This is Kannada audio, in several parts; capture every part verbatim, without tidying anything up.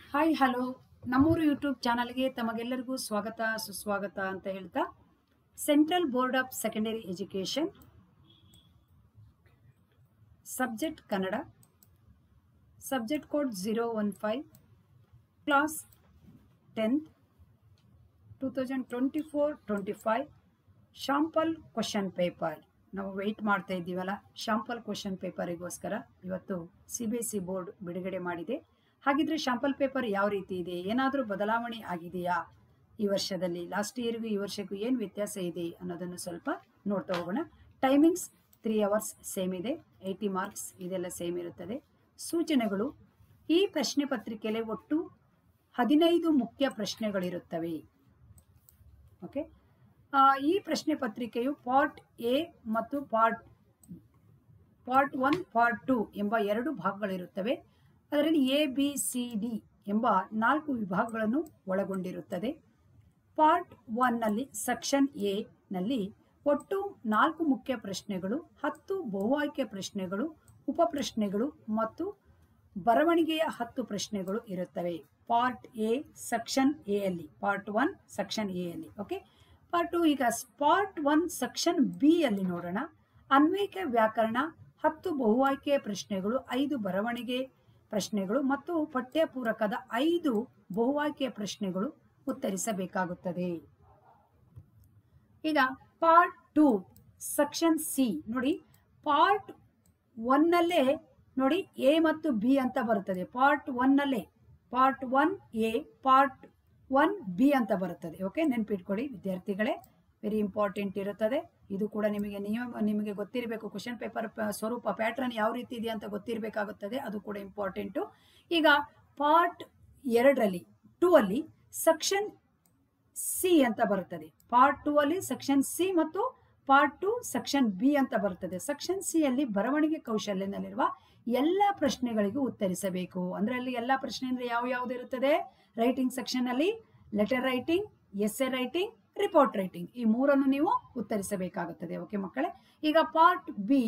ಹಾಯ್ ಹಲೋ ನಮ್ಮೂರು ಯೂಟ್ಯೂಬ್ ಚಾನಲ್ಗೆ ತಮಗೆಲ್ಲರಿಗೂ ಸ್ವಾಗತ ಸುಸ್ವಾಗತ ಅಂತ ಹೇಳ್ತಾ central board of secondary education subject Kannada subject code zero one five class tenth two thousand twenty four twenty five sample question paper ನಾವು ವೆಯ್ಟ್ ಮಾಡ್ತಾ ಇದ್ದೀವಲ್ಲ ಶಾಂಪಲ್ ಕ್ವಶನ್ ಪೇಪರಿಗೋಸ್ಕರ ಇವತ್ತು C B S C board ಬಿಡುಗಡೆ ಮಾಡಿದೆ. ಹಾಗಿದ್ರೆ ಶಾಂಪಲ್ ಪೇಪರ್ ಯಾವ ರೀತಿ ಇದೆ, ಏನಾದರೂ ಬದಲಾವಣೆ ಆಗಿದೆಯಾ ಈ ವರ್ಷದಲ್ಲಿ, ಲಾಸ್ಟ್ ಇಯರ್ಗೂ ಈ ವರ್ಷಕ್ಕೂ ಏನು ವ್ಯತ್ಯಾಸ ಇದೆ ಅನ್ನೋದನ್ನು ಸ್ವಲ್ಪ ನೋಡ್ತಾ ಹೋಗೋಣ. ಟೈಮಿಂಗ್ಸ್ ತ್ರೀ ಅವರ್ಸ್ ಸೇಮ್ ಇದೆ, ಏಯ್ಟಿ ಮಾರ್ಕ್ಸ್ ಇದೆಲ್ಲ ಸೇಮ್ ಇರುತ್ತದೆ. ಸೂಚನೆಗಳು, ಈ ಪ್ರಶ್ನೆ ಪತ್ರಿಕೆಯಲ್ಲಿ ಒಟ್ಟು ಹದಿನೈದು ಮುಖ್ಯ ಪ್ರಶ್ನೆಗಳಿರುತ್ತವೆ. ಓಕೆ, ಈ ಪ್ರಶ್ನೆ ಪತ್ರಿಕೆಯು ಪಾರ್ಟ್ ಎ ಮತ್ತು part part one part two ಎಂಬ ಎರಡು ಭಾಗಗಳಿರುತ್ತವೆ. ಅದರಲ್ಲಿ ಎ ಬಿ ಸಿ ಡಿ ಎಂಬ ನಾಲ್ಕು ವಿಭಾಗಗಳನ್ನು ಒಳಗೊಂಡಿರುತ್ತದೆ. ಪಾರ್ಟ್ ಒನ್ನಲ್ಲಿ ಸೆಕ್ಷನ್ ಎ ನಲ್ಲಿ ಒಟ್ಟು ನಾಲ್ಕು ಮುಖ್ಯ ಪ್ರಶ್ನೆಗಳು, ಹತ್ತು ಬಹು ಆಯ್ಕೆ ಪ್ರಶ್ನೆಗಳು, ಉಪ ಪ್ರಶ್ನೆಗಳು ಮತ್ತು ಬರವಣಿಗೆಯ ಹತ್ತು ಪ್ರಶ್ನೆಗಳು ಇರುತ್ತವೆ. ಪಾರ್ಟ್ ಎ ಸೆಕ್ಷನ್ ಎ ಅಲ್ಲಿ, ಪಾರ್ಟ್ ಒನ್ ಸೆಕ್ಷನ್ ಎ ಅಲ್ಲಿ. Okay, part two. ಈಗ ಪಾರ್ಟ್ ಒನ್ ಸೆಕ್ಷನ್ ಬಿ ಅಲ್ಲಿ ನೋಡೋಣ. ಅನ್ವಯಿಕ ವ್ಯಾಕರಣ, ಹತ್ತು ಬಹು ಆಯ್ಕೆ ಪ್ರಶ್ನೆಗಳು, ಐದು ಬರವಣಿಗೆ ಪ್ರಶ್ನೆಗಳು ಮತ್ತು ಪಠ್ಯಪೂರಕದ ಐದು ಬಹು ಆಯ್ಕೆ ಪ್ರಶ್ನೆಗಳು ಉತ್ತರಿಸಬೇಕಾಗುತ್ತದೆ. ಈಗ ಪಾರ್ಟ್ ಟು ಸೆಕ್ಷನ್ ಸಿ ನೋಡಿ, ಪಾರ್ಟ್ ಒನ್ನಲ್ಲೇ ನೋಡಿ ಎ ಮತ್ತು ಬಿ ಅಂತ ಬರುತ್ತದೆ. ಪಾರ್ಟ್ ಒನ್ನಲ್ಲೇ part one A, part one B ಅಂತ ಬರುತ್ತದೆ. ಓಕೆ, ನೆನ್ಪಿಟ್ಕೊಳ್ಳಿ ವಿದ್ಯಾರ್ಥಿಗಳೇ, ವೆರಿ ಇಂಪಾರ್ಟೆಂಟ್ ಇರುತ್ತದೆ. ಇದು ಕೂಡ ನಿಮಗೆ ನಿಯಮ ನಿಮಗೆ ಗೊತ್ತಿರಬೇಕು. ಕ್ವಶನ್ ಪೇಪರ್ ಸ್ವರೂಪ ಪ್ಯಾಟ್ರನ್ ಯಾವ ರೀತಿ ಇದೆ ಅಂತ ಗೊತ್ತಿರಬೇಕಾಗುತ್ತದೆ, ಅದು ಕೂಡ ಇಂಪಾರ್ಟೆಂಟು. ಈಗ ಪಾರ್ಟ್ ಎರಡರಲ್ಲಿ ಟೂ ಅಲ್ಲಿ ಸೆಕ್ಷನ್ ಸಿ ಅಂತ ಬರುತ್ತದೆ. ಪಾರ್ಟ್ ಟೂ ಅಲ್ಲಿ ಸೆಕ್ಷನ್ ಸಿ ಮತ್ತು ಪಾರ್ಟ್ ಟು ಸೆಕ್ಷನ್ ಬಿ ಅಂತ ಬರುತ್ತದೆ. ಸೆಕ್ಷನ್ ಸಿ ಅಲ್ಲಿ ಬರವಣಿಗೆ ಕೌಶಲ್ಯದಲ್ಲಿರುವ ಎಲ್ಲ ಪ್ರಶ್ನೆಗಳಿಗೂ ಉತ್ತರಿಸಬೇಕು. ಅಂದ್ರೆ ಅಲ್ಲಿ ಎಲ್ಲ ಪ್ರಶ್ನೆ ಅಂದ್ರೆ ಯಾವ ಯಾವ್ದು ಇರುತ್ತದೆ? ರೈಟಿಂಗ್ ಸೆಕ್ಷನ್ ಅಲ್ಲಿ letter writing, essay writing, report writing, ಈ ಮೂರನ್ನು ನೀವು ಉತ್ತರಿಸಬೇಕಾಗುತ್ತದೆ. ಓಕೆ ಮಕ್ಕಳೇ, ಈಗ part B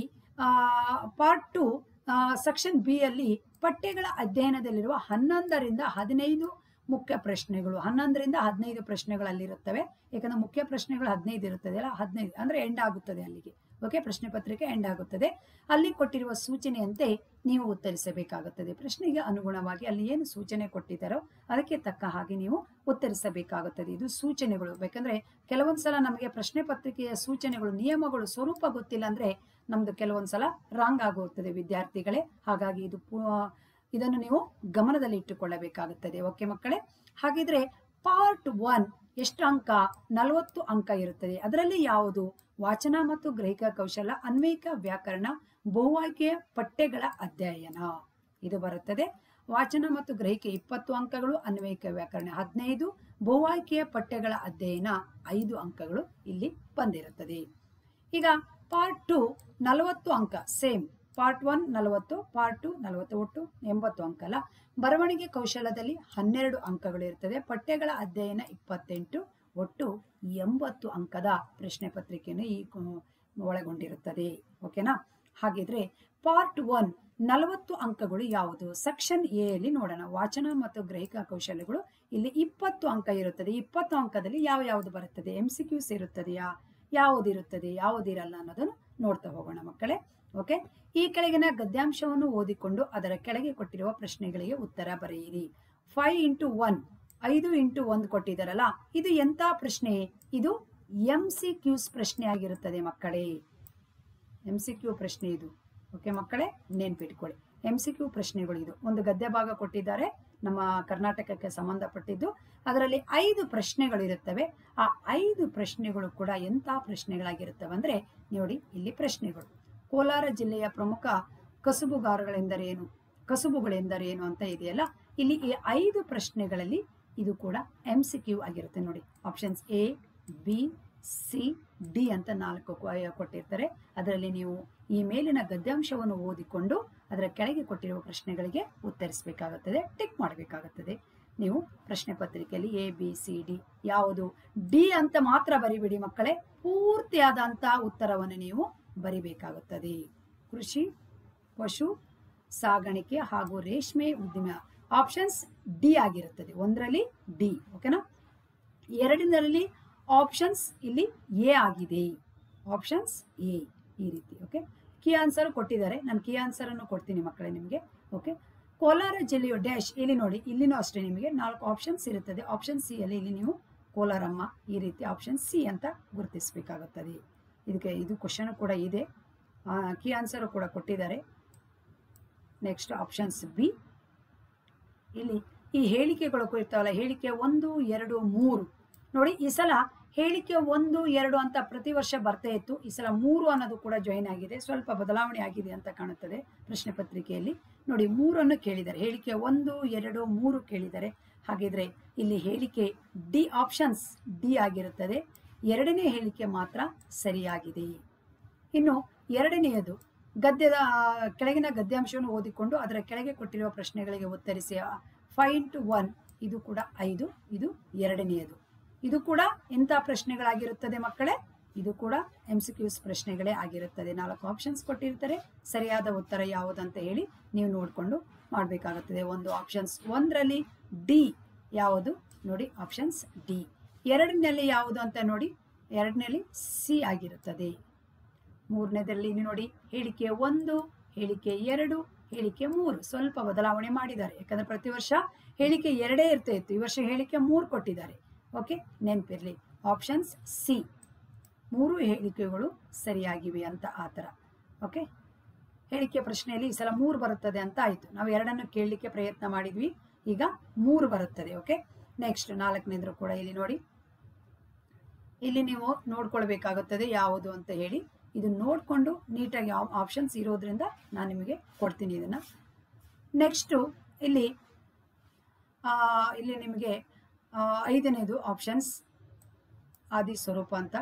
part two section B ಅಲ್ಲಿ ಪಠ್ಯಗಳ ಅಧ್ಯಯನದಲ್ಲಿರುವ ಹನ್ನೊಂದರಿಂದ ಹದಿನೈದು ಮುಖ್ಯ ಪ್ರಶ್ನೆಗಳು, ಹನ್ನೊಂದರಿಂದ ಹದಿನೈದು ಪ್ರಶ್ನೆಗಳಲ್ಲಿರುತ್ತವೆ. ಯಾಕಂದ್ರೆ ಮುಖ್ಯ ಪ್ರಶ್ನೆಗಳು ಹದಿನೈದು ಇರುತ್ತದೆ ಅಲ್ಲ, ಹದಿನೈದು ಅಂದ್ರೆ ಎಂಡ್ ಆಗುತ್ತದೆ ಅಲ್ಲಿಗೆ. ಓಕೆ, ಪ್ರಶ್ನೆ ಪತ್ರಿಕೆ ಎಂಡ್ ಆಗುತ್ತದೆ. ಅಲ್ಲಿ ಕೊಟ್ಟಿರುವ ಸೂಚನೆಯಂತೆ ನೀವು ಉತ್ತರಿಸಬೇಕಾಗುತ್ತದೆ. ಪ್ರಶ್ನೆಗೆ ಅನುಗುಣವಾಗಿ ಅಲ್ಲಿ ಏನು ಸೂಚನೆ ಕೊಟ್ಟಿದ್ದಾರೋ ಅದಕ್ಕೆ ತಕ್ಕ ಹಾಗೆ ನೀವು ಉತ್ತರಿಸಬೇಕಾಗುತ್ತದೆ. ಇದು ಸೂಚನೆಗಳು. ಬೇಕಂದ್ರೆ ಕೆಲವೊಂದ್ಸಲ ನಮಗೆ ಪ್ರಶ್ನೆ ಪತ್ರಿಕೆಯ ಸೂಚನೆಗಳು, ನಿಯಮಗಳು, ಸ್ವರೂಪ ಗೊತ್ತಿಲ್ಲ ಅಂದ್ರೆ ನಮ್ದು ಕೆಲವೊಂದ್ಸಲ ರಾಂಗ್ ಆಗುತ್ತದೆ ವಿದ್ಯಾರ್ಥಿಗಳೇ. ಹಾಗಾಗಿ ಇದು ಇದನ್ನು ನೀವು ಗಮನದಲ್ಲಿ ಇಟ್ಟುಕೊಳ್ಳಬೇಕಾಗುತ್ತದೆ. ಓಕೆ ಮಕ್ಕಳೇ, ಹಾಗಿದ್ರೆ ಪಾರ್ಟ್ ಒನ್ ಎಷ್ಟು ಅಂಕ? ನಲವತ್ತು ಅಂಕ ಇರುತ್ತದೆ. ಅದರಲ್ಲಿ ಯಾವುದು? ವಾಚನ ಮತ್ತು ಗ್ರಹಿಕ ಕೌಶಲ, ಅನ್ವಯಿಕ ವ್ಯಾಕರಣ, ಬಹು ಆಯ್ಕೆಯ ಪಠ್ಯಗಳ ಅಧ್ಯಯನ, ಇದು ಬರುತ್ತದೆ. ವಾಚನ ಮತ್ತು ಗ್ರಹಿಕೆ ಇಪ್ಪತ್ತು ಅಂಕಗಳು, ಅನ್ವಯಿಕ ವ್ಯಾಕರಣ ಹದಿನೈದು, ಬಹು ಆಯ್ಕೆಯ ಪಠ್ಯಗಳ ಅಧ್ಯಯನ ಐದು ಅಂಕಗಳು ಇಲ್ಲಿ ಬಂದಿರುತ್ತದೆ. ಈಗ ಪಾರ್ಟ್ ಟು ನಲವತ್ತು ಅಂಕ ಸೇಮ್. ಪಾರ್ಟ್ ಒನ್ ನಲವತ್ತು, ಪಾರ್ಟ್ ಟು ನಲವತ್ತು, ಒಟ್ಟು ಎಂಬತ್ತು ಅಂಕ ಅಲ್ಲ. ಬರವಣಿಗೆ ಕೌಶಲದಲ್ಲಿ ಹನ್ನೆರಡು ಅಂಕಗಳು ಇರ್ತದೆ. ಪಠ್ಯಗಳ ಅಧ್ಯಯನ ಇಪ್ಪತ್ತೆಂಟು, ಒಟ್ಟು ಎಂಬತ್ತು ಅಂಕದ ಪ್ರಶ್ನೆ ಪತ್ರಿಕೆಯನ್ನು ಈ ಒಳಗೊಂಡಿರುತ್ತದೆ. ಓಕೆನಾ? ಹಾಗಿದ್ರೆ ಪಾರ್ಟ್ ಒನ್ ನಲವತ್ತು ಅಂಕಗಳು ಯಾವುದು? ಸೆಕ್ಷನ್ ಎ ಅಲ್ಲಿ ನೋಡೋಣ. ವಾಚನ ಮತ್ತು ಗ್ರಹಿಕ ಕೌಶಲ್ಯಗಳು ಇಲ್ಲಿ ಇಪ್ಪತ್ತು ಅಂಕ ಇರುತ್ತದೆ. ಇಪ್ಪತ್ತು ಅಂಕದಲ್ಲಿ ಯಾವ ಯಾವುದು ಬರುತ್ತದೆ? ಎಂ ಸಿ ಕ್ಯೂಸ್ ಇರುತ್ತದೆಯಾ, ಯಾವುದಿರುತ್ತದೆ, ಯಾವುದಿರಲ್ಲ ಅನ್ನೋದನ್ನು ನೋಡ್ತಾ ಹೋಗೋಣ ಮಕ್ಕಳೇ. ಓಕೆ, ಈ ಕೆಳಗಿನ ಗದ್ಯಾಂಶವನ್ನು ಓದಿಕೊಂಡು ಅದರ ಕೆಳಗೆ ಕೊಟ್ಟಿರುವ ಪ್ರಶ್ನೆಗಳಿಗೆ ಉತ್ತರ ಬರೆಯಿರಿ. ಫೈವ್ ಇಂಟು ಒನ್, ಐದು ಇಂಟು ಒಂದು ಕೊಟ್ಟಿದ್ದಾರಲ್ಲ, ಇದು ಎಂತ ಪ್ರಶ್ನೆ? ಇದು ಎಂ ಸಿ ಕ್ಯೂಸ್ ಪ್ರಶ್ನೆ ಆಗಿರುತ್ತದೆ ಮಕ್ಕಳೇ. ಎಂ ಸಿ ಕ್ಯೂ ಪ್ರಶ್ನೆ ಇದು. ಓಕೆ ಮಕ್ಕಳೇ, ನೆನ್ಪಿಟ್ಕೊಳ್ಳಿ, ಎಂ ಸಿ ಕ್ಯೂ ಪ್ರಶ್ನೆಗಳು ಇದು. ಒಂದು ಗದ್ಯ ಭಾಗ ಕೊಟ್ಟಿದ್ದಾರೆ ನಮ್ಮ ಕರ್ನಾಟಕಕ್ಕೆ ಸಂಬಂಧಪಟ್ಟಿದ್ದು. ಅದರಲ್ಲಿ ಐದು ಪ್ರಶ್ನೆಗಳು ಇರುತ್ತವೆ. ಆ ಐದು ಪ್ರಶ್ನೆಗಳು ಕೂಡ ಎಂತ ಪ್ರಶ್ನೆಗಳಾಗಿರುತ್ತವೆ ಅಂದ್ರೆ ನೋಡಿ, ಇಲ್ಲಿ ಪ್ರಶ್ನೆಗಳು. ಕೋಲಾರ ಜಿಲ್ಲೆಯ ಪ್ರಮುಖ ಕಸುಬುಗಾರಗಳೆಂದರೇನು, ಕಸುಬುಗಳೆಂದರೇನು ಅಂತ ಇದೆಯಲ್ಲ, ಇಲ್ಲಿ ಈ ಐದು ಪ್ರಶ್ನೆಗಳಲ್ಲಿ ಇದು ಕೂಡ ಎಂ ಸಿ ಕ್ಯೂ ಆಗಿರುತ್ತೆ ನೋಡಿ. Options A, B, C, D ಅಂತ ನಾಲ್ಕು ಕೊಟ್ಟಿರ್ತಾರೆ. ಅದರಲ್ಲಿ ನೀವು ಈ ಮೇಲಿನ ಗದ್ಯಾಂಶವನ್ನು ಓದಿಕೊಂಡು ಅದರ ಕೆಳಗೆ ಕೊಟ್ಟಿರುವ ಪ್ರಶ್ನೆಗಳಿಗೆ ಉತ್ತರಿಸಬೇಕಾಗುತ್ತದೆ, ಟಿಕ್ ಮಾಡಬೇಕಾಗುತ್ತದೆ. ನೀವು ಪ್ರಶ್ನೆ ಪತ್ರಿಕೆಯಲ್ಲಿ ಎ ಬಿ ಸಿ ಡಿ ಯಾವುದು? ಡಿ ಅಂತ ಮಾತ್ರ ಬರಿಬಿಡಿ ಮಕ್ಕಳೇ, ಪೂರ್ತಿಯಾದಂತ ಉತ್ತರವನ್ನು ನೀವು ಬರಿಬೇಕಾಗುತ್ತದೆ. ಕೃಷಿ, ಪಶು ಸಾಗಾಣಿಕೆ ಹಾಗೂ ರೇಷ್ಮೆ ಉದ್ಯಮ. ಆಪ್ಷನ್ಸ್ ಡಿ ಆಗಿರುತ್ತದೆ, ಒಂದರಲ್ಲಿ ಡಿ. ಓಕೆನಾ. ಎರಡರಲ್ಲಿ ಆಪ್ಷನ್ಸ್ ಇಲ್ಲಿ ಎ ಆಗಿದೆ, ಆಪ್ಷನ್ಸ್ ಎ ಈ ರೀತಿ. ಓಕೆ, ಕೀ ಆನ್ಸರ್ ಕೊಟ್ಟಿದ್ದಾರೆ, ನಾನು ಕೀ ಆನ್ಸರ್ ಅನ್ನು ಕೊಡ್ತೀನಿ ಮಕ್ಕಳೇ ನಿಮಗೆ. ಓಕೆ, ಕೋಲಾರ ಜಿಲ್ಲೆಯು ಡ್ಯಾಶ್, ಇಲ್ಲಿ ನೋಡಿ ಇಲ್ಲಿನೂ ಅಷ್ಟೇ ನಿಮಗೆ ನಾಲ್ಕು ಆಪ್ಷನ್ಸ್ ಇರುತ್ತದೆ. ಆಪ್ಷನ್ ಸಿ ಅಲ್ಲಿ ಇಲ್ಲಿ ನೀವು ಕೋಲಾರಮ್ಮ ಈ ರೀತಿ ಆಪ್ಷನ್ ಸಿ ಅಂತ ಗುರುತಿಸಬೇಕಾಗುತ್ತದೆ. ಇದಕ್ಕೆ ಇದು ಕ್ವಶನ್ ಕೂಡ ಇದೆ, ಕೀ ಆನ್ಸರ್ ಕೂಡ ಕೊಟ್ಟಿದ್ದಾರೆ. Next options B. ಇಲ್ಲಿ ಈ ಹೇಳಿಕೆಗಳು ಇರ್ತಾವಲ್ಲ, ಹೇಳಿಕೆ ಒಂದು ಎರಡು ಮೂರು ನೋಡಿ, ಈ ಸಲ ಹೇಳಿಕೆ ಒಂದು ಎರಡು ಅಂತ ಪ್ರತಿ ವರ್ಷ ಬರ್ತಾ ಇತ್ತು, ಈ ಸಲ ಮೂರು ಅನ್ನೋದು ಕೂಡ ಜಾಯಿನ್ ಆಗಿದೆ, ಸ್ವಲ್ಪ ಬದಲಾವಣೆ ಆಗಿದೆ ಅಂತ ಕಾಣುತ್ತದೆ ಪ್ರಶ್ನೆ ಪತ್ರಿಕೆಯಲ್ಲಿ. ನೋಡಿ ಮೂರನ್ನು ಕೇಳಿದ್ದಾರೆ, ಹೇಳಿಕೆ ಒಂದು ಎರಡು ಮೂರು ಕೇಳಿದ್ದಾರೆ. ಹಾಗಿದ್ರೆ ಇಲ್ಲಿ ಹೇಳಿಕೆ ಡಿ, ಆಪ್ಷನ್ಸ್ ಡಿ ಆಗಿರುತ್ತದೆ. ಎರಡನೇ ಹೇಳಿಕೆ ಮಾತ್ರ ಸರಿಯಾಗಿದೆ. ಇನ್ನು ಎರಡನೆಯದು ಗದ್ಯದ ಕೆಳಗಿನ ಗದ್ಯಾಂಶವನ್ನು ಓದಿಕೊಂಡು ಅದರ ಕೆಳಗೆ ಕೊಟ್ಟಿರುವ ಪ್ರಶ್ನೆಗಳಿಗೆ ಉತ್ತರಿಸಿ. ಫೈವ್ ಟು ಒನ್, ಇದು ಕೂಡ ಐದು, ಇದು ಎರಡನೆಯದು. ಇದು ಕೂಡ ಎಂಥ ಪ್ರಶ್ನೆಗಳಾಗಿರುತ್ತದೆ ಮಕ್ಕಳೇ, ಇದು ಕೂಡ ಎಂ ಸಿ ಕ್ಯೂಸ್ ಪ್ರಶ್ನೆಗಳೇ ಆಗಿರುತ್ತದೆ. ನಾಲ್ಕು ಆಪ್ಷನ್ಸ್ ಕೊಟ್ಟಿರ್ತಾರೆ, ಸರಿಯಾದ ಉತ್ತರ ಯಾವುದಂತ ಹೇಳಿ ನೀವು ನೋಡಿಕೊಂಡು ಮಾಡಬೇಕಾಗುತ್ತದೆ. ಒಂದು ಆಪ್ಷನ್ಸ್ ಒಂದರಲ್ಲಿ ಡಿ ಯಾವುದು ನೋಡಿ, ಆಪ್ಷನ್ಸ್ ಡಿ. ಎರಡನೇಲಿ ಯಾವುದು ಅಂತ ನೋಡಿ, ಎರಡನೇಲಿ ಸಿ ಆಗಿರುತ್ತದೆ. ಮೂರನೇದರಲ್ಲಿ ನೋಡಿ ಹೇಳಿಕೆ ಒಂದು, ಹೇಳಿಕೆ ಎರಡು, ಹೇಳಿಕೆ ಮೂರು ಸ್ವಲ್ಪ ಬದಲಾವಣೆ ಮಾಡಿದ್ದಾರೆ, ಯಾಕಂದ್ರೆ ಪ್ರತಿ ವರ್ಷ ಹೇಳಿಕೆ ಎರಡೇ ಇರ್ತಾ ಇತ್ತು, ಈ ವರ್ಷ ಹೇಳಿಕೆ ಮೂರು ಕೊಟ್ಟಿದ್ದಾರೆ. ಓಕೆ, ನೆನಪಿರಲಿ ಆಪ್ಷನ್ಸ್ ಸಿ, ಮೂರು ಹೇಳಿಕೆಗಳು ಸರಿಯಾಗಿವೆ ಅಂತ ಆ ಥರ. ಓಕೆ, ಹೇಳಿಕೆ ಪ್ರಶ್ನೆಯಲ್ಲಿ ಈ ಸಲ ಮೂರು ಬರುತ್ತದೆ ಅಂತ ಆಯಿತು, ನಾವು ಎರಡನ್ನು ಕೇಳಲಿಕ್ಕೆ ಪ್ರಯತ್ನ ಮಾಡಿದ್ವಿ, ಈಗ ಮೂರು ಬರುತ್ತದೆ. ಓಕೆ, ನೆಕ್ಸ್ಟ್ ನಾಲ್ಕನೇದ್ರು ಕೂಡ ಇಲ್ಲಿ ನೋಡಿ, ಇಲ್ಲಿ ನೀವು ನೋಡ್ಕೊಳ್ಬೇಕಾಗುತ್ತದೆ ಯಾವುದು ಅಂತ ಹೇಳಿ. ಇದು ನೋಡಿಕೊಂಡು ನೀಟಾಗಿ ಆಪ್ಷನ್ಸ್ ಇರೋದ್ರಿಂದ ನಾನು ನಿಮಗೆ ಕೊಡ್ತೀನಿ ಇದನ್ನು. ನೆಕ್ಸ್ಟು ಇಲ್ಲಿ ಇಲ್ಲಿ ನಿಮಗೆ ಐದನೇದು ಆಪ್ಷನ್ಸ್ ಆದಿ ಸ್ವರೂಪ ಅಂತ.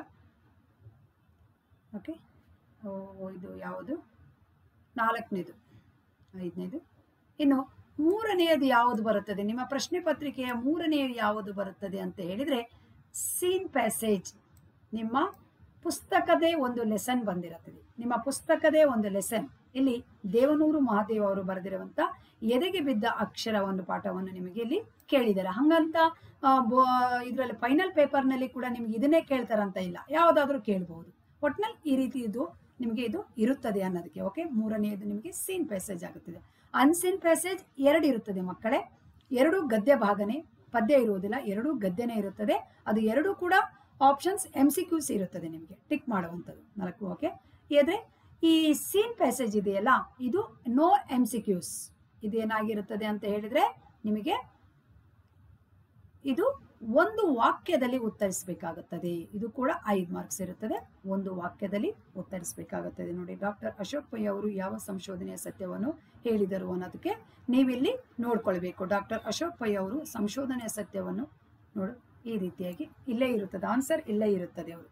ಓಕೆ, ಇದು ಯಾವುದು ನಾಲ್ಕನೇದು, ಐದನೇದು. ಇನ್ನು ಮೂರನೆಯದು ಯಾವುದು ಬರುತ್ತದೆ, ನಿಮ್ಮ ಪ್ರಶ್ನೆ ಪತ್ರಿಕೆಯ ಮೂರನೆಯದು ಯಾವುದು ಬರುತ್ತದೆ ಅಂತ ಹೇಳಿದರೆ ಸೀನ್ ಪ್ಯಾಸೇಜ್. ನಿಮ್ಮ ಪುಸ್ತಕದೇ ಒಂದು ಲೆಸನ್ ಬಂದಿರುತ್ತದೆ, ನಿಮ್ಮ ಪುಸ್ತಕದೇ ಒಂದು ಲೆಸನ್. ಇಲ್ಲಿ ದೇವನೂರು ಮಹಾದೇವ್ ಅವರು ಬರೆದಿರುವಂಥ ಎದೆಗೆ ಬಿದ್ದ ಅಕ್ಷರ ಒಂದು ಪಾಠವನ್ನು ನಿಮಗೆ ಇಲ್ಲಿ ಕೇಳಿದ್ದಾರೆ. ಹಂಗಂತ ಇದರಲ್ಲಿ ಫೈನಲ್ ಪೇಪರ್ನಲ್ಲಿ ಕೂಡ ನಿಮ್ಗೆ ಇದನ್ನೇ ಕೇಳ್ತಾರಂತ ಇಲ್ಲ, ಯಾವುದಾದ್ರೂ ಕೇಳಬಹುದು. ಒಟ್ನಲ್ಲಿ ಈ ರೀತಿ ಇದು ನಿಮಗೆ ಇದು ಇರುತ್ತದೆ ಅನ್ನೋದಕ್ಕೆ. ಓಕೆ, ಮೂರನೆಯದು ನಿಮಗೆ ಸೀನ್ ಪ್ಯಾಸೇಜ್ ಆಗುತ್ತದೆ. ಅನ್ಸೀನ್ ಪ್ಯಾಸೇಜ್ ಎರಡು ಇರುತ್ತದೆ ಮಕ್ಕಳೇ, ಎರಡು ಗದ್ಯ ಭಾಗನೇ, ಪದ್ಯ ಇರುವುದಿಲ್ಲ, ಎರಡು ಗದ್ಯನೇ ಇರುತ್ತದೆ. ಅದು ಎರಡು ಕೂಡ ಆಪ್ಷನ್ಸ್ ಎಂ ಸಿ ಕ್ಯೂಸ್ ಇರುತ್ತದೆ, ನಿಮಗೆ ಟಿಕ್ ಮಾಡುವಂಥದ್ದು ನಾಲ್ಕು. ಓಕೆ, ಆದರೆ ಈ ಸೀನ್ ಪ್ಯಾಸೇಜ್ ಇದೆಯಲ್ಲ, ಇದು ನೋ ಎಂ ಸಿ ಕ್ಯೂಸ್. ಇದೇನಾಗಿರುತ್ತದೆ ಅಂತ ಹೇಳಿದ್ರೆ ನಿಮಗೆ ಇದು ಒಂದು ವಾಕ್ಯದಲ್ಲಿ ಉತ್ತರಿಸಬೇಕಾಗುತ್ತದೆ. ಇದು ಕೂಡ ಐದು ಮಾರ್ಕ್ಸ್ ಇರುತ್ತದೆ, ಒಂದು ವಾಕ್ಯದಲ್ಲಿ ಉತ್ತರಿಸಬೇಕಾಗುತ್ತದೆ. ನೋಡಿ, ಡಾಕ್ಟರ್ ಅಶೋಕ್ ಪೈ ಅವರು ಯಾವ ಸಂಶೋಧನೆಯ ಸತ್ಯವನ್ನು ಹೇಳಿದರು ಅನ್ನೋದಕ್ಕೆ ನೀವಿಲ್ಲಿ ನೋಡ್ಕೊಳ್ಬೇಕು. ಡಾಕ್ಟರ್ ಅಶೋಕ್ ಪೈ ಅವರು ಸಂಶೋಧನೆಯ ಸತ್ಯವನ್ನು ನೋಡು ಈ ರೀತಿಯಾಗಿ ಇಲ್ಲೇ ಇರುತ್ತದೆ, ಆನ್ಸರ್ ಇಲ್ಲೇ ಇರುತ್ತದೆ. ಅವರು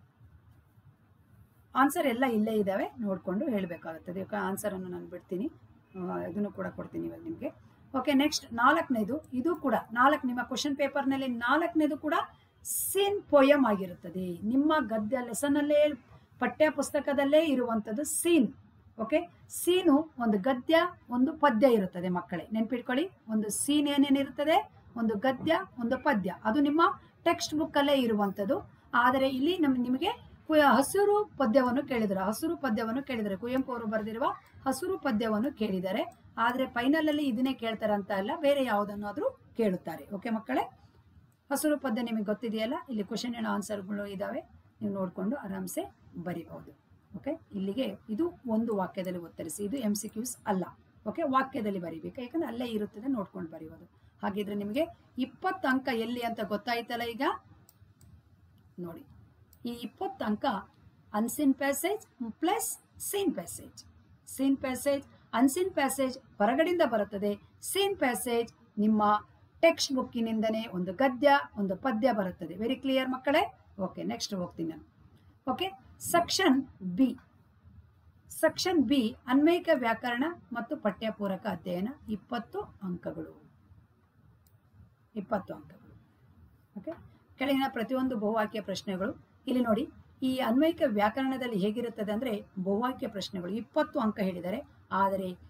ಆನ್ಸರ್ ಎಲ್ಲ ಇಲ್ಲೇ ಇದ್ದಾವೆ, ನೋಡಿಕೊಂಡು ಹೇಳಬೇಕಾಗುತ್ತದೆ. ಆನ್ಸರ್ ಅನ್ನು ನಾನು ಬಿಡ್ತೀನಿ, ಇದನ್ನು ಕೂಡ ಕೊಡ್ತೀನಿ ಇವಾಗ ನಿಮಗೆ. ಓಕೆ, ನೆಕ್ಸ್ಟ್ ನಾಲ್ಕನೇದು, ಇದು ಕೂಡ ನಾಲ್ಕು ನಿಮ್ಮ ಕ್ವಶನ್ ಪೇಪರ್ನಲ್ಲಿ ನಾಲ್ಕನೇದು ಕೂಡ ಸೀನ್ ಪೋಯಮ್ ಆಗಿರುತ್ತದೆ. ನಿಮ್ಮ ಗದ್ಯ ಲೆಸನ್ನಲ್ಲೇ ಪಠ್ಯ ಪುಸ್ತಕದಲ್ಲೇ ಇರುವಂಥದ್ದು ಸೀನ್. ಓಕೆ, ಸೀನು ಒಂದು ಗದ್ಯ ಒಂದು ಪದ್ಯ ಇರುತ್ತದೆ ಮಕ್ಕಳೇ, ನೆನ್ಪಿಟ್ಕೊಳ್ಳಿ. ಒಂದು ಸೀನ್ ಏನೇನಿರುತ್ತದೆ, ಒಂದು ಗದ್ಯ ಒಂದು ಪದ್ಯ, ಅದು ನಿಮ್ಮ ಟೆಕ್ಸ್ಟ್ ಬುಕ್ಕಲ್ಲೇ ಇರುವಂಥದ್ದು. ಆದರೆ ಇಲ್ಲಿ ನಮ್ ನಿಮಗೆ ಹಸಿರು ಪದ್ಯವನ್ನು ಕೇಳಿದರೆ ಹಸಿರು ಪದ್ಯವನ್ನು ಕೇಳಿದರೆ ಕುವೆಂಪು ಅವರು ಬರೆದಿರುವ ಹಸಿರು ಪದ್ಯವನ್ನು ಕೇಳಿದ್ದಾರೆ. ಆದರೆ ಫೈನಲಲ್ಲಿ ಇದನ್ನೇ ಕೇಳ್ತಾರೆ ಅಂತ ಅಲ್ಲ, ಬೇರೆ ಯಾವುದನ್ನಾದರೂ ಕೇಳುತ್ತಾರೆ. ಓಕೆ ಮಕ್ಕಳೇ, ಹಸಿರು ಪದ್ಯ ನಿಮಗೆ ಗೊತ್ತಿದೆಯಲ್ಲ, ಇಲ್ಲಿ ಕ್ವಶನ್ ಆ್ಯಂಡ್ ಆನ್ಸರ್ಗಳು ಇದ್ದಾವೆ, ನೀವು ನೋಡಿಕೊಂಡು ಆರಾಮ್ಸೆ ಬರಿಬಹುದು. ಓಕೆ, ಇಲ್ಲಿಗೆ ಇದು ಒಂದು ವಾಕ್ಯದಲ್ಲಿ ಉತ್ತರಿಸಿ, ಇದು ಎಂ ಸಿ ಕ್ಯೂಸ್ ಅಲ್ಲ. ಓಕೆ, ವಾಕ್ಯದಲ್ಲಿ ಬರಿಬೇಕು, ಯಾಕಂದ್ರೆ ಅಲ್ಲೇ ಇರುತ್ತದೆ, ನೋಡ್ಕೊಂಡು ಬರೆಯೋದು. ಹಾಗಿದ್ರೆ ನಿಮಗೆ ಇಪ್ಪತ್ತು ಅಂಕ ಎಲ್ಲಿ ಅಂತ ಗೊತ್ತಾಯ್ತಲ್ಲ. ಈಗ ನೋಡಿ, ಈ ಇಪ್ಪತ್ತು ಅಂಕ unseen passage plus seen passage. Seen passage unseen passage ಹೊರಗಡೆಯಿಂದ ಬರುತ್ತದೆ, ಸೀನ್ ಪ್ಯಾಸೇಜ್ ನಿಮ್ಮ ಟೆಕ್ಸ್ಟ್ ಬುಕ್ಕಿನಿಂದನೇ ಒಂದು ಗದ್ಯ ಒಂದು ಪದ್ಯ ಬರುತ್ತದೆ. ವೆರಿ ಕ್ಲಿಯರ್ ಮಕ್ಕಳೇ. ಓಕೆ, ನೆಕ್ಸ್ಟ್ ಹೋಗ್ತೀನಿ ನಾನು. Okay, section B. Section B ಅನ್ವಯಿಕ ವ್ಯಾಕರಣ ಮತ್ತು ಪಠ್ಯಪೂರಕ ಅಧ್ಯಯನ, ಇಪ್ಪತ್ತು ಅಂಕಗಳು ಇಪ್ಪತ್ತು ಅಂಕಗಳು ಓಕೆ, ಕೆಳಗಿನ ಪ್ರತಿಯೊಂದು ಬಹುವಾಕ್ಯ ಪ್ರಶ್ನೆಗಳು. ಇಲ್ಲಿ ನೋಡಿ, ಈ ಅನ್ವಯಿಕ ವ್ಯಾಕರಣದಲ್ಲಿ ಹೇಗಿರುತ್ತದೆ ಅಂದರೆ ಬಹುವಾಕ್ಯ ಪ್ರಶ್ನೆಗಳು ಇಪ್ಪತ್ತು ಅಂಕ ಹೇಳಿದ್ದಾರೆ, ಆದರೆ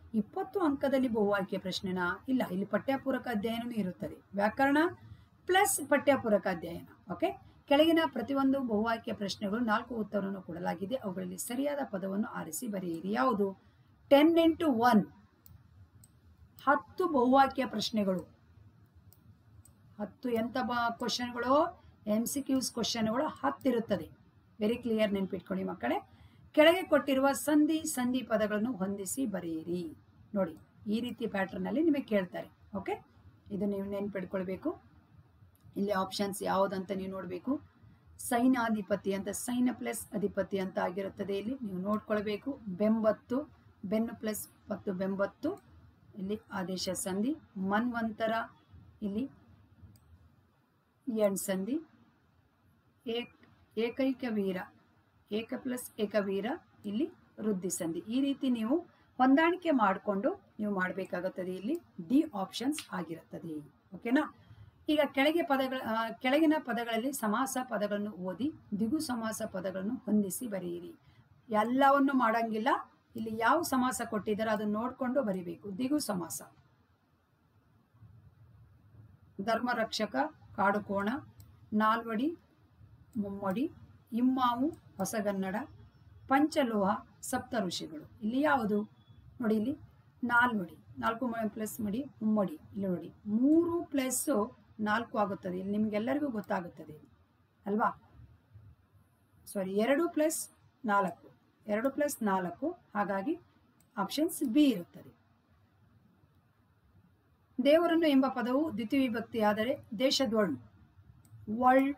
ಇಪ್ಪತ್ತು ಅಂಕದಲ್ಲಿ ಬಹು ಆಯ್ಕೆ ಪ್ರಶ್ನೆನಾ? ಇಲ್ಲ, ಇಲ್ಲಿ ಪಠ್ಯಪೂರಕ ಅಧ್ಯಯನವೂ ಇರುತ್ತದೆ. ವ್ಯಾಕರಣ ಪ್ಲಸ್ ಪಠ್ಯಪೂರಕ ಅಧ್ಯಯನ. ಓಕೆ, ಕೆಳಗಿನ ಪ್ರತಿಯೊಂದು ಬಹು ಆಯ್ಕೆ ಪ್ರಶ್ನೆಗಳು ನಾಲ್ಕು ಉತ್ತರವನ್ನು ಕೊಡಲಾಗಿದೆ. ಅವುಗಳಲ್ಲಿ ಸರಿಯಾದ ಪದವನ್ನು ಆರಿಸಿ ಬರೆಯಿರಿ. ಯಾವುದು? ಟೆನ್ ಇಂಟು ಒನ್, ಹತ್ತು ಬಹುವಾಕ್ಯ ಪ್ರಶ್ನೆಗಳು. ಹತ್ತು ಎಂತ ಕ್ವಶನ್ಗಳು? ಎಂ ಸಿ ಕ್ಯೂಸ್ ಕ್ವಶನ್ಗಳು ಹತ್ತಿರುತ್ತದೆ. ವೆರಿ ಕ್ಲಿಯರ್, ನೆನ್ಪಿಟ್ಕೊಳ್ಳಿ ಮಕ್ಕಳೇ. ಕೆಳಗೆ ಕೊಟ್ಟಿರುವ ಸಂಧಿ ಸಂಧಿ ಪದಗಳನ್ನು ಹೊಂದಿಸಿ ಬರೆಯಿರಿ. ನೋಡಿ, ಈ ರೀತಿ ಪ್ಯಾಟರ್ನ್ ಅಲ್ಲಿ ನಿಮಗೆ ಕೇಳ್ತಾರೆ. ಓಕೆ, ಇದು ನೀವು ನೆನ್ಪಿಟ್ಕೊಳ್ಬೇಕು. ಇಲ್ಲಿ ಆಪ್ಷನ್ಸ್ ಯಾವುದಂತ ನೀವು ನೋಡಬೇಕು. ಸೈನ್ಯಾಧಿಪತಿ ಅಂತ, ಸೈನ್ಯ ಪ್ಲಸ್ ಅಧಿಪತಿ ಅಂತ ಆಗಿರುತ್ತದೆ. ಇಲ್ಲಿ ನೀವು ನೋಡ್ಕೊಳ್ಬೇಕು. ಬೆಂಬತ್ತು, ಬೆನ್ನು ಪ್ಲಸ್ ಮತ್ತು ಬೆಂಬತ್ತು, ಇಲ್ಲಿ ಆದೇಶ ಸಂಧಿ. ಮನ್ವಂತರ, ಇಲ್ಲಿ ಎಂಡ್ ಸಂಧಿ. ಏಕ್ ಏಕೈಕ ವೀರ, ಏಕ ಪ್ಲಸ್ ಏಕವೀರ, ಇಲ್ಲಿ ವೃದ್ಧಿ ಸಂಧಿ. ಈ ರೀತಿ ನೀವು ಹೊಂದಾಣಿಕೆ ಮಾಡಿಕೊಂಡು ನೀವು ಮಾಡಬೇಕಾಗುತ್ತದೆ. ಇಲ್ಲಿ ಡಿ ಆಪ್ಷನ್ಸ್ ಆಗಿರುತ್ತದೆ. ಓಕೆನಾ? ಈಗ ಕೆಳಗೆ ಪದಗಳ ಕೆಳಗಿನ ಪದಗಳಲ್ಲಿ ಸಮಾಸ ಪದಗಳನ್ನು ಓದಿ ದಿಗು ಸಮಾಸ ಪದಗಳನ್ನು ಹೊಂದಿಸಿ ಬರೆಯಿರಿ. ಎಲ್ಲವನ್ನು ಮಾಡಂಗಿಲ್ಲ. ಇಲ್ಲಿ ಯಾವ ಸಮಾಸ ಕೊಟ್ಟಿದ್ದಾರೆ ಅದನ್ನು ನೋಡಿಕೊಂಡು ಬರಿಬೇಕು. ದಿಗು ಸಮಾಸ: ಧರ್ಮರಕ್ಷಕ, ಕಾಡುಕೋಣ, ನಾಲ್ವಡಿ, ಮುಮ್ಮಡಿ, ಇಮ್ಮಾವು, ಹೊಸಗನ್ನಡ, ಪಂಚಲೋಹ, ಸಪ್ತ ಋಷಿಗಳು. ಇಲ್ಲಿ ಯಾವುದು? ನೋಡಿ, ಇಲ್ಲಿ ನಾಲ್ವಡಿ, ನಾಲ್ಕು ಪ್ಲಸ್ ಮಡಿ, ಮುಮ್ಮಡಿ. ಇಲ್ಲಿ ನೋಡಿ, ಮೂರು ಪ್ಲಸ್ ನಾಲ್ಕು ಆಗುತ್ತದೆ. ಇಲ್ಲಿ ನಿಮ್ಗೆಲ್ಲರಿಗೂ ಗೊತ್ತಾಗುತ್ತದೆ ಅಲ್ವಾ? ಸಾರಿ, ಎರಡು ಪ್ಲಸ್ ನಾಲ್ಕು, ಎರಡು ಪ್ಲಸ್ ನಾಲ್ಕು. ಹಾಗಾಗಿ ಆಪ್ಷನ್ಸ್ ಬಿ ಇರುತ್ತದೆ. ದೇವರನ್ನು ಎಂಬ ಪದವು ದ್ವಿತೀಯ ವಿಭಕ್ತಿ ಆದರೆ ದೇಶದೊಳ್, ಒಳ್,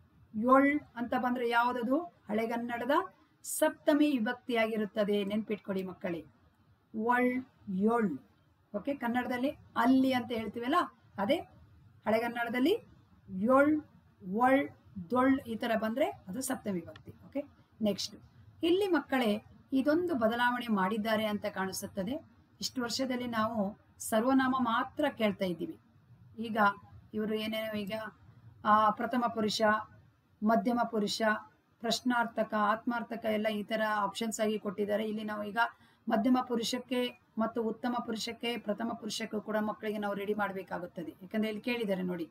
ಯೊಳ್ ಅಂತ ಬಂದ್ರೆ ಯಾವುದದು? ಹಳೆಗನ್ನಡದ ಸಪ್ತಮಿ ವಿಭಕ್ತಿಯಾಗಿರುತ್ತದೆ. ನೆನ್ಪಿಟ್ಕೊಡಿ ಮಕ್ಕಳೇ. ಒಳ್, ಯೊಳ್. ಓಕೆ, ಕನ್ನಡದಲ್ಲಿ ಅಲ್ಲಿ ಅಂತ ಹೇಳ್ತೀವಲ್ಲ, ಅದೇ ಹಳೆಗನ್ನಡದಲ್ಲಿ ಯೊಳ್, ಒಳ್, ದೊಳ್ ಈ ತರ ಬಂದ್ರೆ ಅದು ಸಪ್ತಮಿ ವಿಭಕ್ತಿ. ಓಕೆ, ನೆಕ್ಸ್ಟ್ ಇಲ್ಲಿ ಮಕ್ಕಳೇ ಇದೊಂದು ಬದಲಾವಣೆ ಮಾಡಿದ್ದಾರೆ ಅಂತ ಕಾಣಿಸುತ್ತದೆ. ಇಷ್ಟು ವರ್ಷದಲ್ಲಿ ನಾವು ಸರ್ವನಾಮ ಮಾತ್ರ ಕೇಳ್ತಾ ಇದ್ದೀವಿ. ಈಗ ಇವರು ಏನೇನೋ ಈಗ ಆ ಪ್ರಥಮ ಪುರುಷ, ಮಧ್ಯಮ ಪುರುಷ, ಪ್ರಶ್ನಾರ್ಥಕ, ಆತ್ಮಾರ್ಥಕ ಎಲ್ಲ ಈ ತರ ಆಪ್ಷನ್ಸ್ ಆಗಿ ಕೊಟ್ಟಿದ್ದಾರೆ. ಇಲ್ಲಿ ನಾವು ಈಗ ಮಧ್ಯಮ ಪುರುಷಕ್ಕೆ ಮತ್ತು ಉತ್ತಮ ಪುರುಷಕ್ಕೆ, ಪ್ರಥಮ ಪುರುಷಕ್ಕೂ ಕೂಡ ಮಕ್ಕಳಿಗೆ ನಾವು ರೆಡಿ ಮಾಡಬೇಕಾಗುತ್ತದೆ. ಯಾಕಂದ್ರೆ ಇಲ್ಲಿ ಕೇಳಿದ್ದಾರೆ ನೋಡಿ,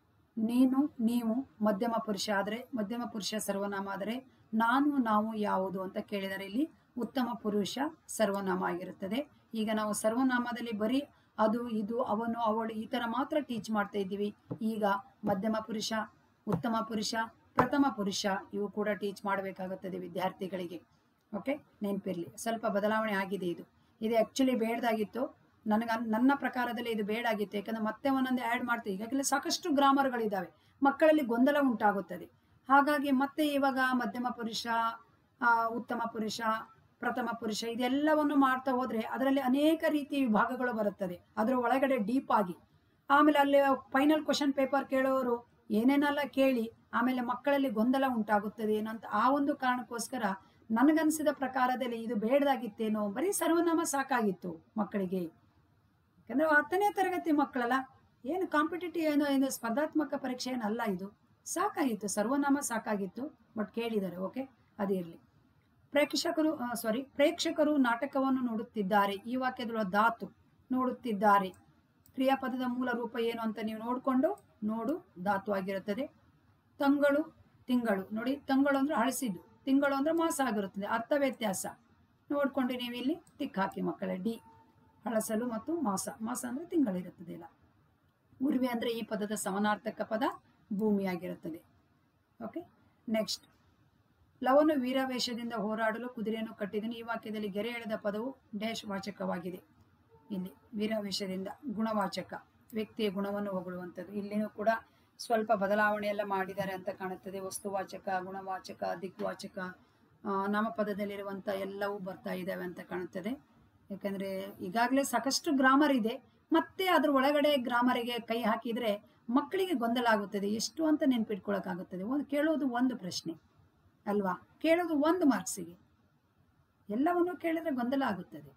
ನೀನು, ನೀವು ಮಧ್ಯಮ ಪುರುಷ ಆದರೆ, ಮಧ್ಯಮ ಪುರುಷ ಸರ್ವನಾಮ ಆದರೆ, ನಾನು, ನಾವು ಯಾವುದು ಅಂತ ಕೇಳಿದರೆ ಇಲ್ಲಿ ಉತ್ತಮ ಪುರುಷ ಸರ್ವನಾಮ ಆಗಿರುತ್ತದೆ. ಈಗ ನಾವು ಸರ್ವನಾಮದಲ್ಲಿ ಬರೀ ಅದು, ಇದು, ಅವನು, ಅವಳು ಈ ತರ ಮಾತ್ರ ಟೀಚ್ ಮಾಡ್ತಾ ಇದ್ದೀವಿ. ಈಗ ಮಧ್ಯಮ ಪುರುಷ, ಉತ್ತಮ ಪುರುಷ, ಪ್ರಥಮ ಪುರುಷ ಇವು ಕೂಡ ಟೀಚ್ ಮಾಡಬೇಕಾಗುತ್ತದೆ ವಿದ್ಯಾರ್ಥಿಗಳಿಗೆ. ಓಕೆ, ನೆನಪಿರ್ಲಿ. ಸ್ವಲ್ಪ ಬದಲಾವಣೆ ಆಗಿದೆ. ಇದು ಇದು ಆಕ್ಚುಲಿ ಬೇಡದಾಗಿತ್ತು. ನನಗ ನನ್ನ ಪ್ರಕಾರದಲ್ಲಿ ಇದು ಬೇಡಾಗಿತ್ತು. ಯಾಕಂದ್ರೆ ಮತ್ತೆ ಒಂದೊಂದು ಆ್ಯಡ್ ಮಾಡ್ತೀವಿ. ಈಗಾಗಲೇ ಸಾಕಷ್ಟು ಗ್ರಾಮರ್ಗಳಿದ್ದಾವೆ, ಮಕ್ಕಳಲ್ಲಿ ಗೊಂದಲ ಉಂಟಾಗುತ್ತದೆ. ಹಾಗಾಗಿ ಮತ್ತೆ ಇವಾಗ ಮಧ್ಯಮ ಪುರುಷ, ಆ ಉತ್ತಮ ಪುರುಷ, ಪ್ರಥಮ ಪುರುಷ ಇದೆಲ್ಲವನ್ನು ಮಾಡ್ತಾ ಹೋದ್ರೆ ಅದರಲ್ಲಿ ಅನೇಕ ರೀತಿಯ ವಿಭಾಗಗಳು ಬರುತ್ತದೆ. ಅದರ ಒಳಗಡೆ ಡೀಪ್ ಆಗಿ ಆಮೇಲೆ ಅಲ್ಲಿ ಫೈನಲ್ ಕ್ವಶನ್ ಪೇಪರ್ ಕೇಳೋರು ಏನೇನೆಲ್ಲ ಕೇಳಿ ಆಮೇಲೆ ಮಕ್ಕಳಲ್ಲಿ ಗೊಂದಲ ಉಂಟಾಗುತ್ತದೆ ಏನಂತ ಆ ಒಂದು ಕಾರಣಕ್ಕೋಸ್ಕರ ನನಗನ್ಸಿದ ಪ್ರಕಾರದಲ್ಲಿ ಇದು ಬೇಡದಾಗಿತ್ತೇನೋ. ಬರೀ ಸರ್ವನಾಮ ಸಾಕಾಗಿತ್ತು ಮಕ್ಕಳಿಗೆ. ಯಾಕಂದ್ರೆ ಹತ್ತನೇ ತರಗತಿ ಮಕ್ಕಳಲ್ಲ, ಏನು ಕಾಂಪಿಟೇಟಿವ್ ಏನೋ ಏನು ಸ್ಪರ್ಧಾತ್ಮಕ ಪರೀಕ್ಷೆ ಏನಲ್ಲ, ಇದು ಸಾಕಾಗಿತ್ತು, ಸರ್ವನಾಮ ಸಾಕಾಗಿತ್ತು. ಬಟ್ ಕೇಳಿದ್ದಾರೆ. ಓಕೆ, ಅದಿರಲಿ. ಪ್ರೇಕ್ಷಕರು ಸಾರಿ ಪ್ರೇಕ್ಷಕರು ನಾಟಕವನ್ನು ನೋಡುತ್ತಿದ್ದಾರೆ. ಈ ವಾಕ್ಯದ ಧಾತು ನೋಡುತ್ತಿದ್ದಾರೆ. ಕ್ರಿಯಾಪದದ ಮೂಲ ರೂಪ ಏನು ಅಂತ ನೀವು ನೋಡಿಕೊಂಡು, ನೋಡು ಧಾತು ಆಗಿರುತ್ತದೆ. ತಂಗಳು, ತಿಂಗಳು. ನೋಡಿ, ತಂಗಳು ಅಂದ್ರೆ ಹಳಸಿದ್ದು, ತಿಂಗಳು ಅಂದ್ರೆ ಮಾಸ ಆಗಿರುತ್ತದೆ. ಅರ್ಥ ವ್ಯತ್ಯಾಸ ನೋಡ್ಕೊಂಡು ನೀವು ಇಲ್ಲಿ ಟಿಕ್ ಹಾಕಿ ಮಕ್ಕಳೇ. ಡಿ ಹಳಸಲು ಮತ್ತು ಮಾಸ. ಮಾಸ ಅಂದ್ರೆ ತಿಂಗಳಿರುತ್ತದೆ. ಇಲ್ಲ, ಉರ್ವಿ ಅಂದ್ರೆ ಈ ಪದದ ಸಮಾನಾರ್ಥಕ ಪದ ಭೂಮಿಯಾಗಿರುತ್ತದೆ. Okay, next. ಲವನು ವೀರಾವೇಶದಿಂದ ಹೋರಾಡಲು ಕುದುರೆಯನ್ನು ಕಟ್ಟಿದನು. ಈ ವಾಕ್ಯದಲ್ಲಿ ಗೆರೆ ಎಳೆದ ಪದವು ಡ್ಯಾಶ್ ವಾಚಕವಾಗಿದೆ. ಇಲ್ಲಿ ವೀರಾವೇಶದಿಂದ ಗುಣವಾಚಕ, ವ್ಯಕ್ತಿಯ ಗುಣವನ್ನು ಹೊಗಳುವಂಥದ್ದು. ಇಲ್ಲಿನೂ ಕೂಡ ಸ್ವಲ್ಪ ಬದಲಾವಣೆ ಎಲ್ಲ ಮಾಡಿದ್ದಾರೆ ಅಂತ ಕಾಣುತ್ತದೆ. ವಸ್ತುವಾಚಕ, ಗುಣವಾಚಕ, ದಿಗ್ವಾಚಕ, ನಾಮಪದದಲ್ಲಿರುವಂಥ ಎಲ್ಲವೂ ಬರ್ತಾ ಇದ್ದಾವೆ ಅಂತ ಕಾಣುತ್ತದೆ. ಯಾಕಂದ್ರೆ ಈಗಾಗಲೇ ಸಾಕಷ್ಟು ಗ್ರಾಮರ್ ಇದೆ. ಮತ್ತೆ ಅದ್ರ ಒಳಗಡೆ ಗ್ರಾಮರಿಗೆ ಕೈ ಹಾಕಿದ್ರೆ ಮಕ್ಕಳಿಗೆ ಗೊಂದಲ ಆಗುತ್ತದೆ. ಎಷ್ಟು ಅಂತ ನೆನ್ಪಿಟ್ಕೊಳಕ್ಕಾಗುತ್ತದೆ? ಒಂದು ಕೇಳೋದು ಒಂದು ಪ್ರಶ್ನೆ ಅಲ್ವಾ, ಕೇಳೋದು ಒಂದು ಮಾರ್ಕ್ಸಿಗೆ. ಎಲ್ಲವನ್ನು ಕೇಳಿದ್ರೆ ಗೊಂದಲ ಆಗುತ್ತದೆ.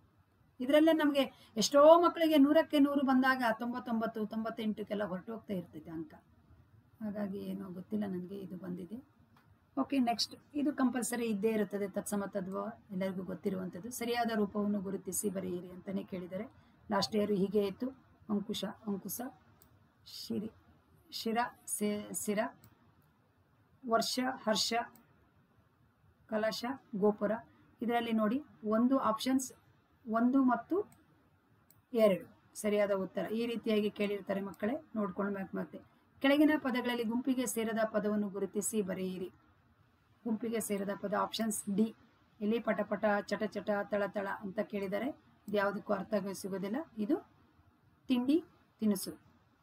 ಇದರಲ್ಲೇ ನಮಗೆ ಎಷ್ಟೋ ಮಕ್ಕಳಿಗೆ ನೂರಕ್ಕೆ ನೂರು ಬಂದಾಗ ತೊಂಬತ್ತೊಂಬತ್ತು ತೊಂಬತ್ತೆಂಟಕ್ಕೆಲ್ಲ ಹೊರಟೋಗ್ತಾ ಇರ್ತೈತೆ ಅಂಕ. ಹಾಗಾಗಿ ಏನೋ ಗೊತ್ತಿಲ್ಲ ನನಗೆ ಇದು ಬಂದಿದೆ. ಓಕೆ, ನೆಕ್ಸ್ಟ್ ಇದು ಕಂಪಲ್ಸರಿ ಇದ್ದೇ ಇರುತ್ತದೆ. ತತ್ಸಮ ತದ್ವ ಎಲ್ಲರಿಗೂ ಗೊತ್ತಿರುವಂಥದ್ದು. ಸರಿಯಾದ ರೂಪವನ್ನು ಗುರುತಿಸಿ ಬರೆಯಿರಿ ಅಂತಲೇ ಕೇಳಿದರೆ ಲಾಸ್ಟ್ ಇಯರ್ ಹೀಗೆ ಇತ್ತು. ಅಂಕುಶ, ಅಂಕುಶ, ಶಿರಿ, ಶಿರ, ಸಿರ, ವರ್ಷ, ಹರ್ಷ, ಕಲಶ, ಗೋಪುರ. ಇದರಲ್ಲಿ ನೋಡಿ ಒಂದು ಆಪ್ಷನ್ಸ್ ಒಂದು ಮತ್ತು ಎರಡು ಸರಿಯಾದ ಉತ್ತರ. ಈ ರೀತಿಯಾಗಿ ಕೇಳಿರ್ತಾರೆ ಮಕ್ಕಳೇ, ನೋಡ್ಕೊಳ್ಬೇಕು. ಮತ್ತೆ ಕೆಳಗಿನ ಪದಗಳಲ್ಲಿ ಗುಂಪಿಗೆ ಸೇರದ ಪದವನ್ನು ಗುರುತಿಸಿ ಬರೆಯಿರಿ. ಗುಂಪಿಗೆ ಸೇರದ ಪದ ಆಪ್ಷನ್ಸ್ ಡಿ. ಇಲ್ಲಿ ಪಟಪಟ, ಚಟ ಚಟ, ತಳ ತಳ ಅಂತ ಕೇಳಿದರೆ ಇದು ಯಾವುದಕ್ಕೂ ಅರ್ಥ ಸಿಗೋದಿಲ್ಲ. ಇದು ತಿಂಡಿ ತಿನಿಸು.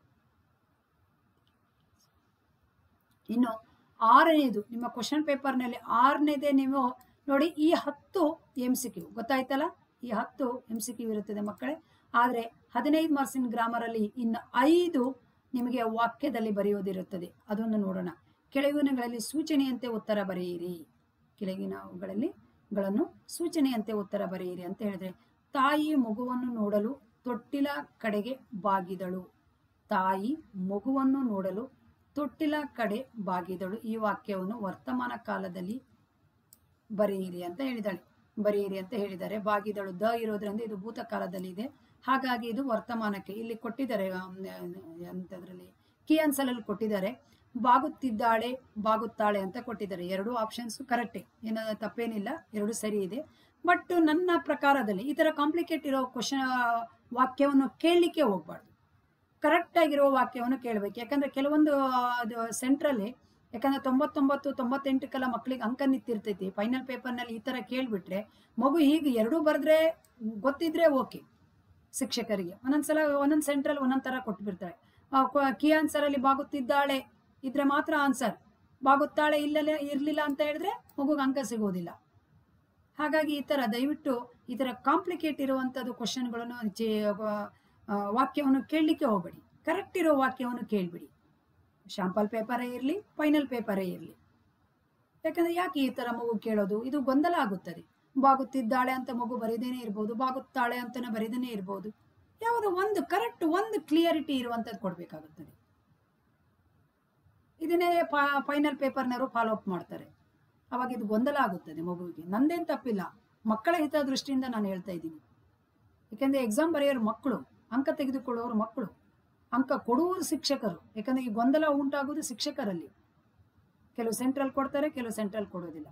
ಇನ್ನು ಆರನೇದು ನಿಮ್ಮ ಕ್ವಶನ್ ಪೇಪರ್ನಲ್ಲಿ ಆರನೇದೇ ನೀವು ನೋಡಿ, ಈ ಹತ್ತು ಎಂ ಸಿ ಕ್ಯೂ ಗೊತ್ತಾಯ್ತಲ್ಲ. ಈ ಹತ್ತು ಎಂ ಸಿ ಕ್ಯೂ ಇರುತ್ತದೆ ಮಕ್ಕಳೇ. ಆದರೆ ಹದಿನೈದು ಮಾರ್ಕ್ಸಿನ ಗ್ರಾಮರಲ್ಲಿ ಇನ್ನು ಐದು ನಿಮಗೆ ವಾಕ್ಯದಲ್ಲಿ ಬರೆಯೋದಿರುತ್ತದೆ. ಅದನ್ನು ನೋಡೋಣ. ಕೆಳಗಿನಗಳಲ್ಲಿ ಸೂಚನೆಯಂತೆ ಉತ್ತರ ಬರೆಯಿರಿ. ಕೆಳಗಿನವುಗಳಲ್ಲಿ ಗಳನ್ನು ಸೂಚನೆಯಂತೆ ಉತ್ತರ ಬರೆಯಿರಿ ಅಂತ ಹೇಳಿದ್ರೆ, ತಾಯಿ ಮಗುವನ್ನು ನೋಡಲು ತೊಟ್ಟಿಲ ಕಡೆಗೆ ಬಾಗಿದಳು. ತಾಯಿ ಮಗುವನ್ನು ನೋಡಲು ತೊಟ್ಟಿಲ ಕಡೆ ಬಾಗಿದಳು. ಈ ವಾಕ್ಯವನ್ನು ವರ್ತಮಾನ ಕಾಲದಲ್ಲಿ ಬರೆಯಿರಿ ಅಂತ ಹೇಳಿದಾಳೆ. ಬರೆಯಿರಿ ಅಂತ ಹೇಳಿದ್ದಾರೆ. ಬಾಗಿದಳು ದ ಇರೋದ್ರಿಂದ ಇದು ಭೂತಕಾಲದಲ್ಲಿ ಇದೆ. ಹಾಗಾಗಿ ಇದು ವರ್ತಮಾನಕ್ಕೆ ಇಲ್ಲಿ ಕೊಟ್ಟಿದ್ದಾರೆ. ಅಂತದ್ರಲ್ಲಿ ಕೀ ಆನ್ಸರಲ್ಲಿ ಕೊಟ್ಟಿದ್ದಾರೆ. ಬಾಗುತ್ತಿದ್ದಾಳೆ, ಬಾಗುತ್ತಾಳೆ ಅಂತ ಕೊಟ್ಟಿದ್ದಾರೆ. ಎರಡು ಆಪ್ಷನ್ಸ್ ಕರೆಕ್ಟೇ, ಏನೋ ತಪ್ಪೇನಿಲ್ಲ, ಎರಡು ಸರಿ ಇದೆ. ಬಟ್ ನನ್ನ ಪ್ರಕಾರದಲ್ಲಿ ಈ ಥರ ಕಾಂಪ್ಲಿಕೇಟ್ ಇರೋ ಕ್ವಶನ್ ವಾಕ್ಯವನ್ನು ಕೇಳಲಿಕ್ಕೆ ಹೋಗ್ಬಾರ್ದು. ಕರೆಕ್ಟ್ ಆಗಿರೋ ವಾಕ್ಯವನ್ನು ಕೇಳಬೇಕು. ಯಾಕಂದ್ರೆ ಕೆಲವೊಂದು ಅದು ಸೆಂಟ್ರಲ್ಲಿ, ಯಾಕಂದ್ರೆ ತೊಂಬತ್ತೊಂಬತ್ತು ತೊಂಬತ್ತೆಂಟಕ್ಕೆಲ್ಲ ಮಕ್ಕಳಿಗೆ ಅಂಕ ನಿಂತಿರ್ತೈತಿ. ಫೈನಲ್ ಪೇಪರ್ನಲ್ಲಿ ಈ ಥರ ಕೇಳಿಬಿಟ್ರೆ ಮಗು ಹೀಗೆ ಎರಡೂ ಬರೆದ್ರೆ ಗೊತ್ತಿದ್ರೆ ಓಕೆ. ಶಿಕ್ಷಕರಿಗೆ ಒಂದೊಂದ್ಸಲ ಒಂದೊಂದು ಸೆಂಟ್ರಲ್ಲಿ ಒಂದೊಂದು ಥರ ಕೊಟ್ಬಿಡ್ತಾರೆ. ಕೀ ಆನ್ಸರಲ್ಲಿ ಬಾಗುತ್ತಿದ್ದಾಳೆ ಇದ್ರೆ ಮಾತ್ರ ಆನ್ಸರ್, ಬಾಗುತ್ತಾಳೆ ಇಲ್ಲಲೇ ಇರಲಿಲ್ಲ ಅಂತ ಹೇಳಿದ್ರೆ ಮಗುಗೆ ಅಂಕ ಸಿಗೋದಿಲ್ಲ. ಹಾಗಾಗಿ ಈ ಥರ ದಯವಿಟ್ಟು ಈ ಥರ ಕಾಂಪ್ಲಿಕೇಟ್ ಇರುವಂಥದ್ದು ಕ್ವಶನ್ಗಳನ್ನು ವಾಕ್ಯವನ್ನು ಕೇಳಲಿಕ್ಕೆ ಹೋಗಬೇಡಿ. ಕರೆಕ್ಟ್ ಇರೋ ವಾಕ್ಯವನ್ನು ಕೇಳಿಬಿಡಿ. ಶಾಂಪಲ್ ಪೇಪರೇ ಇರಲಿ, ಫೈನಲ್ ಪೇಪರೇ ಇರಲಿ. ಯಾಕಂದ್ರೆ ಯಾಕೆ ಈ ಥರ ಮಗು ಕೇಳೋದು, ಇದು ಗೊಂದಲ ಆಗುತ್ತದೆ. ಬಾಗುತ್ತಿದ್ದಾಳೆ ಅಂತ ಮಗು ಬರೀದೇನೆ ಇರ್ಬೋದು, ಬಾಗುತ್ತಾಳೆ ಅಂತಲೇ ಬರೀದೇನೆ ಇರ್ಬೋದು. ಯಾವುದೋ ಒಂದು ಕರೆಕ್ಟ್ ಒಂದು ಕ್ಲಿಯರಿಟಿ ಇರುವಂಥದ್ದು ಕೊಡಬೇಕಾಗುತ್ತದೆ. ಇದನ್ನೇ ಫೈನಲ್ ಪೇಪರ್ನವರು ಫಾಲೋ ಅಪ್ ಮಾಡ್ತಾರೆ. ಅವಾಗ ಇದು ಗೊಂದಲ ಆಗುತ್ತದೆ ಮಗುವಿಗೆ. ನಂದೇನು ತಪ್ಪಿಲ್ಲ, ಮಕ್ಕಳ ಹಿತದೃಷ್ಟಿಯಿಂದ ನಾನು ಹೇಳ್ತಾ ಇದ್ದೀನಿ. ಯಾಕೆಂದರೆ ಎಕ್ಸಾಮ್ ಬರೆಯೋರು ಮಕ್ಕಳು, ಅಂಕ ತೆಗೆದುಕೊಳ್ಳೋರು ಮಕ್ಕಳು, ಅಂಕ ಕೊಡುವರು ಶಿಕ್ಷಕರು. ಯಾಕಂದರೆ ಈ ಗೊಂದಲ ಉಂಟಾಗೋದು ಶಿಕ್ಷಕರಲ್ಲಿ. ಕೆಲವು ಸೆಂಟ್ರಲ್ ಕೊಡ್ತಾರೆ, ಕೆಲವು ಸೆಂಟ್ರಲ್ ಕೊಡೋದಿಲ್ಲ.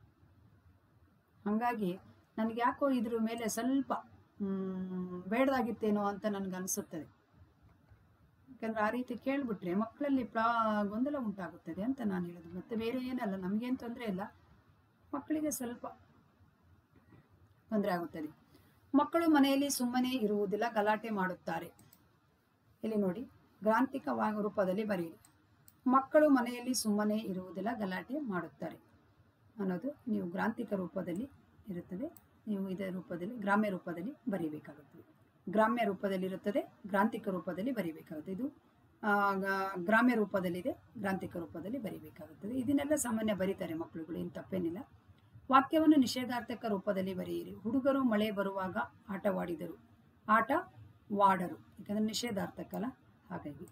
ಹಾಗಾಗಿ ನನಗೆ ಯಾಕೋ ಇದ್ರ ಮೇಲೆ ಸ್ವಲ್ಪ ಬೇಡದಾಗಿತ್ತೇನೋ ಅಂತ ನನಗೆ ಅನಿಸುತ್ತದೆ. ಯಾಕಂದ್ರೆ ಆ ರೀತಿ ಕೇಳಿಬಿಟ್ರೆ ಮಕ್ಕಳಲ್ಲಿ ಪ್ರಾ ಗೊಂದಲ ಉಂಟಾಗುತ್ತದೆ ಅಂತ ನಾನು ಹೇಳೋದು. ಮತ್ತೆ ಬೇರೆ ಏನಲ್ಲ, ನಮಗೇನು ತೊಂದರೆ ಇಲ್ಲ, ಮಕ್ಕಳಿಗೆ ಸ್ವಲ್ಪ ತೊಂದರೆ ಆಗುತ್ತದೆ. ಮಕ್ಕಳು ಮನೆಯಲ್ಲಿ ಸುಮ್ಮನೆ ಇರುವುದಿಲ್ಲ, ಗಲಾಟೆ ಮಾಡುತ್ತಾರೆ. ಇಲ್ಲಿ ನೋಡಿ, ಗ್ರಾಂಥಿಕ ರೂಪದಲ್ಲಿ ಬರೆಯಿರಿ. ಮಕ್ಕಳು ಮನೆಯಲ್ಲಿ ಸುಮ್ಮನೆ ಇರುವುದಿಲ್ಲ, ಗಲಾಟೆ ಮಾಡುತ್ತಾರೆ ಅನ್ನೋದು ನೀವು ಗ್ರಾಂಥಿಕ ರೂಪದಲ್ಲಿ ಇರುತ್ತದೆ. ನೀವು ಇದೇ ರೂಪದಲ್ಲಿ ಗ್ರಾಮ್ಯ ರೂಪದಲ್ಲಿ ಬರೀಬೇಕಾಗುತ್ತದೆ. ಗ್ರಾಮ್ಯ ರೂಪದಲ್ಲಿ ಇರುತ್ತದೆ, ಗ್ರಾಂಥಿಕ ರೂಪದಲ್ಲಿ ಬರೀಬೇಕಾಗುತ್ತೆ. ಇದು ಗ್ರಾಮ್ಯ ರೂಪದಲ್ಲಿದೆ, ಗ್ರಾಂಥಿಕ ರೂಪದಲ್ಲಿ ಬರೀಬೇಕಾಗುತ್ತದೆ. ಇದನ್ನೆಲ್ಲ ಸಾಮಾನ್ಯ ಬರೀತಾರೆ ಮಕ್ಕಳುಗಳು, ಏನು ತಪ್ಪೇನಿಲ್ಲ. ವಾಕ್ಯವನ್ನು ನಿಷೇಧಾರ್ಥಕ ರೂಪದಲ್ಲಿ ಬರೆಯಿರಿ. ಹುಡುಗರು ಮಳೆ ಬರುವಾಗ ಆಟವಾಡಿದರು. ಆಟ ವಾಡರು, ಯಾಕಂದರೆ ನಿಷೇಧಾರ್ಥಕಲ್ಲ, ಹಾಗಾಗಿ.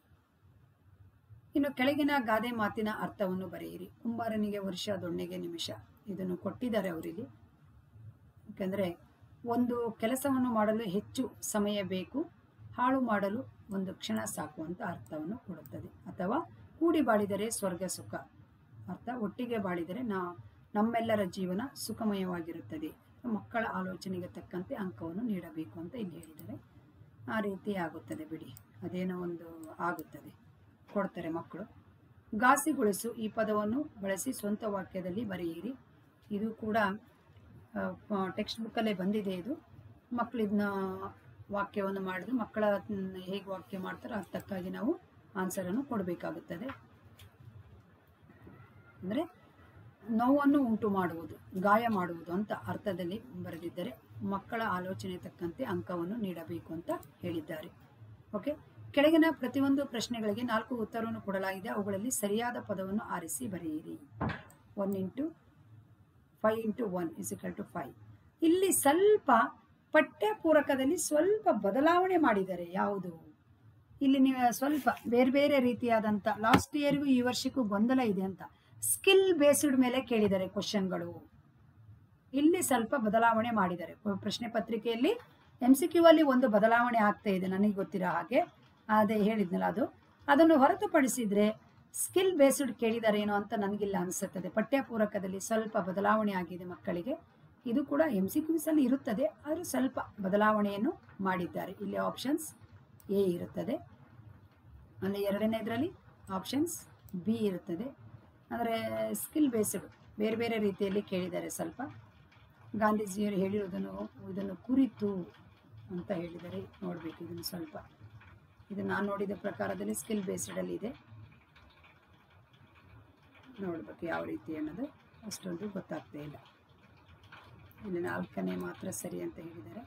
ಇನ್ನು ಕೆಳಗಿನ ಗಾದೆ ಮಾತಿನ ಅರ್ಥವನ್ನು ಬರೆಯಿರಿ. ಕುಂಬಾರನಿಗೆ ವರ್ಷ, ದೊಣ್ಣೆಗೆ ನಿಮಿಷ. ಇದನ್ನು ಕೊಟ್ಟಿದ್ದಾರೆ ಅವರಿಗೆ. ಯಾಕಂದರೆ ಒಂದು ಕೆಲಸವನ್ನು ಮಾಡಲು ಹೆಚ್ಚು ಸಮಯ ಬೇಕು, ಹಾಳು ಮಾಡಲು ಒಂದು ಕ್ಷಣ ಸಾಕು ಅಂತ ಅರ್ಥವನ್ನು ಕೊಡುತ್ತದೆ. ಅಥವಾ ಕೂಡಿ ಬಾಳಿದರೆ ಸ್ವರ್ಗ ಸುಖ ಅರ್ಥ, ಒಟ್ಟಿಗೆ ಬಾಳಿದರೆ ನಾ ನಮ್ಮೆಲ್ಲರ ಜೀವನ ಸುಖಮಯವಾಗಿರುತ್ತದೆ. ಮಕ್ಕಳ ಆಲೋಚನೆಗೆ ತಕ್ಕಂತೆ ಅಂಕವನ್ನು ನೀಡಬೇಕು ಅಂತ ಇಲ್ಲಿ ಹೇಳಿದ್ದಾರೆ. ಆ ರೀತಿ ಆಗುತ್ತದೆ ಬಿಡಿ, ಅದೇನೋ ಒಂದು ಆಗುತ್ತದೆ, ಕೊಡ್ತಾರೆ ಮಕ್ಕಳು. ಘಾಸಿಗೊಳಿಸು ಈ ಪದವನ್ನು ಬಳಸಿ ಸ್ವಂತ ವಾಕ್ಯದಲ್ಲಿ ಬರೆಯಿರಿ. ಇದು ಕೂಡ ಟೆಕ್ಸ್ಟ್ ಬುಕ್ಕಲ್ಲೇ ಬಂದಿದೆ. ಇದು ಮಕ್ಕಳು ಇದನ್ನ ವಾಕ್ಯವನ್ನು ಮಾಡಿದ್ರೆ ಮಕ್ಕಳ ಹೇಗೆ ವಾಕ್ಯ ಮಾಡ್ತಾರೋ ಅದಕ್ಕಾಗಿ ನಾವು ಆನ್ಸರನ್ನು ಕೊಡಬೇಕಾಗುತ್ತದೆ. ಅಂದರೆ ನೋವನ್ನು ಉಂಟು ಮಾಡುವುದು, ಗಾಯ ಮಾಡುವುದು ಅಂತ ಅರ್ಥದಲ್ಲಿ ಬರೆದಿದ್ದರೆ ಮಕ್ಕಳ ಆಲೋಚನೆ ತಕ್ಕಂತೆ ಅಂಕವನ್ನು ನೀಡಬೇಕು ಅಂತ ಹೇಳಿದ್ದಾರೆ. ಓಕೆ, ಕೆಳಗಿನ ಪ್ರತಿಯೊಂದು ಪ್ರಶ್ನೆಗಳಿಗೆ ನಾಲ್ಕು ಉತ್ತರವನ್ನು ಕೊಡಲಾಗಿದೆ. ಅವುಗಳಲ್ಲಿ ಸರಿಯಾದ ಪದವನ್ನು ಆರಿಸಿ ಬರೆಯಿರಿ. One into five into one is equal to five. ಇಲ್ಲಿ ಸ್ವಲ್ಪ ಪಠ್ಯಪೂರಕದಲ್ಲಿ ಸ್ವಲ್ಪ ಬದಲಾವಣೆ ಮಾಡಿದ್ದಾರೆ. ಯಾವುದು ಇಲ್ಲಿ ನೀವು ಸ್ವಲ್ಪ ಬೇರೆ ಬೇರೆ ರೀತಿಯಾದಂಥ ಲಾಸ್ಟ್ ಇಯರ್ಗೂ ಈ ವರ್ಷಕ್ಕೂ ಗೊಂದಲ ಇದೆ ಅಂತ ಸ್ಕಿಲ್ ಬೇಸ್ಡ್ ಮೇಲೆ ಕೇಳಿದ್ದಾರೆ ಕ್ವಶನ್ಗಳು. ಇಲ್ಲಿ ಸ್ವಲ್ಪ ಬದಲಾವಣೆ ಮಾಡಿದ್ದಾರೆ ಪ್ರಶ್ನೆ ಪತ್ರಿಕೆಯಲ್ಲಿ. ಎಂ ಸಿ ಕ್ಯೂ ಅಲ್ಲಿ ಒಂದು ಬದಲಾವಣೆ ಆಗ್ತಾ ಇದೆ ನನಗೆ ಗೊತ್ತಿರೋ ಹಾಗೆ, ಅದೇ ಹೇಳಿದ್ನಲ್ಲ ಅದು. ಅದನ್ನು ಹೊರತುಪಡಿಸಿದ್ರೆ ಸ್ಕಿಲ್ ಬೇಸ್ಡ್ ಕೇಳಿದ್ದಾರೆ ಏನೋ ಅಂತ ನನಗಿಲ್ಲ ಅನಿಸುತ್ತದೆ. ಪಠ್ಯ ಪೂರಕದಲ್ಲಿ ಸ್ವಲ್ಪ ಬದಲಾವಣೆ ಆಗಿದೆ ಮಕ್ಕಳಿಗೆ. ಇದು ಕೂಡ ಎಂ ಸಿ ಕ್ಯೂಸ್ ಅಲ್ಲಿ ಇರುತ್ತದೆ, ಆದರೆ ಸ್ವಲ್ಪ ಬದಲಾವಣೆಯನ್ನು ಮಾಡಿದ್ದಾರೆ. ಇಲ್ಲಿ ಆಪ್ಷನ್ಸ್ ಎ ಇರುತ್ತದೆ, ಅಲ್ಲಿ ಎರಡನೇದರಲ್ಲಿ ಆಪ್ಷನ್ಸ್ ಬಿ ಇರುತ್ತದೆ. ಅಂದರೆ ಸ್ಕಿಲ್ ಬೇಸ್ಡ್ ಬೇರೆ ಬೇರೆ ರೀತಿಯಲ್ಲಿ ಕೇಳಿದ್ದಾರೆ. ಸ್ವಲ್ಪ ಗಾಂಧೀಜಿಯವರು ಹೇಳಿರೋದನ್ನು ಇದನ್ನು ಕುರಿತು ಅಂತ ಹೇಳಿದ್ದಾರೆ, ನೋಡಬೇಕು ಇದನ್ನು ಸ್ವಲ್ಪ. ಇದು ನಾನು ನೋಡಿದ ಪ್ರಕಾರದಲ್ಲಿ ಸ್ಕಿಲ್ ಬೇಸ್ಡಲ್ಲಿ ಇದೆ, ನೋಡಬೇಕು ಯಾವ ರೀತಿ ಅನ್ನೋದು ಅಷ್ಟೊಂದು ಗೊತ್ತಾಗ್ತಾ ಇಲ್ಲ. ಇಲ್ಲಿ ನಾಲ್ಕನೇ ಮಾತ್ರ ಸರಿ ಅಂತ ಹೇಳಿದ್ದಾರೆ.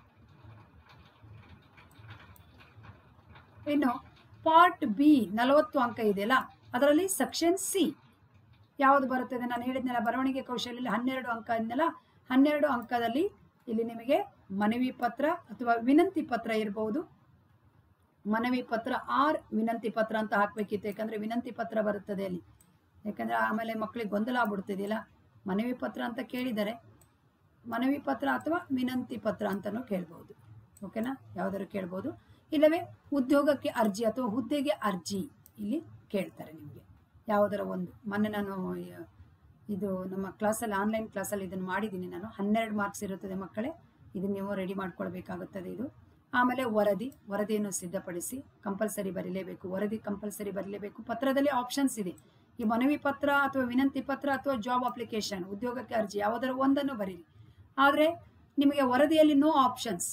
ಇನ್ನು ಪಾರ್ಟ್ ಬಿ ನಲವತ್ತು ಅಂಕ ಇದೆಯಲ್ಲ, ಅದರಲ್ಲಿ ಸೆಕ್ಷನ್ ಸಿ ಯಾವುದು ಬರುತ್ತದೆ? ನಾನು ಹೇಳಿದ್ನೆಲ್ಲ ಬರವಣಿಗೆ ಕೌಶಲ್ಯದಲ್ಲಿ ಹನ್ನೆರಡು ಅಂಕ ಇದನ್ನೆಲ್ಲ, ಹನ್ನೆರಡು ಅಂಕದಲ್ಲಿ ಇಲ್ಲಿ ನಿಮಗೆ ಮನವಿ ಪತ್ರ ಅಥವಾ ವಿನಂತಿ ಪತ್ರ ಇರಬಹುದು. ಮನವಿ ಪತ್ರ ಆರ್ ವಿನಂತಿ ಪತ್ರ ಅಂತ ಹಾಕ್ಬೇಕಿತ್ತು, ಯಾಕಂದ್ರೆ ವಿನಂತಿ ಪತ್ರ ಬರುತ್ತದೆ ಅಲ್ಲಿ. ಯಾಕಂದ್ರೆ ಆಮೇಲೆ ಮಕ್ಕಳಿಗೆ ಗೊಂದಲ ಆಗ್ಬಿಡ್ತಿದೆಯಲ್ಲ, ಮನವಿ ಪತ್ರ ಅಂತ ಕೇಳಿದರೆ ಮನವಿ ಪತ್ರ ಅಥವಾ ವಿನಂತಿ ಪತ್ರ ಅಂತಲೂ ಕೇಳ್ಬೋದು. ಓಕೆನಾ, ಯಾವ್ದಾದ್ರು ಕೇಳ್ಬೋದು. ಇಲ್ಲವೇ ಉದ್ಯೋಗಕ್ಕೆ ಅರ್ಜಿ ಅಥವಾ ಹುದ್ದೆಗೆ ಅರ್ಜಿ ಇಲ್ಲಿ ಕೇಳ್ತಾರೆ ನಿಮಗೆ ಯಾವುದರ ಒಂದು. ಮೊನ್ನೆ ನಾನು ಇದು ನಮ್ಮ ಕ್ಲಾಸಲ್ಲಿ ಆನ್ಲೈನ್ ಕ್ಲಾಸಲ್ಲಿ ಇದನ್ನು ಮಾಡಿದ್ದೀನಿ ನಾನು. ಹನ್ನೆರಡು ಮಾರ್ಕ್ಸ್ ಇರುತ್ತದೆ ಮಕ್ಕಳೇ, ಇದನ್ನು ನೀವು ರೆಡಿ ಮಾಡ್ಕೊಳ್ಬೇಕಾಗುತ್ತದೆ ಇದು. ಆಮೇಲೆ ವರದಿ, ವರದಿಯನ್ನು ಸಿದ್ಧಪಡಿಸಿ ಕಂಪಲ್ಸರಿ ಬರೀಲೇಬೇಕು. ವರದಿ ಕಂಪಲ್ಸರಿ ಬರೀಲೇಬೇಕು. ಪತ್ರದಲ್ಲಿ ಆಪ್ಷನ್ಸ್ ಇದೆ, ಈ ಮನವಿ ಪತ್ರ ಅಥವಾ ವಿನಂತಿ ಪತ್ರ ಅಥವಾ ಜಾಬ್ ಅಪ್ಲಿಕೇಶನ್, ಉದ್ಯೋಗಕ್ಕೆ ಅರ್ಜಿ ಯಾವುದರ ಒಂದನ್ನು ಬರೀರಿ. ಆದರೆ ನಿಮಗೆ ವರದಿಯಲ್ಲಿ ನೋ ಆಪ್ಷನ್ಸ್,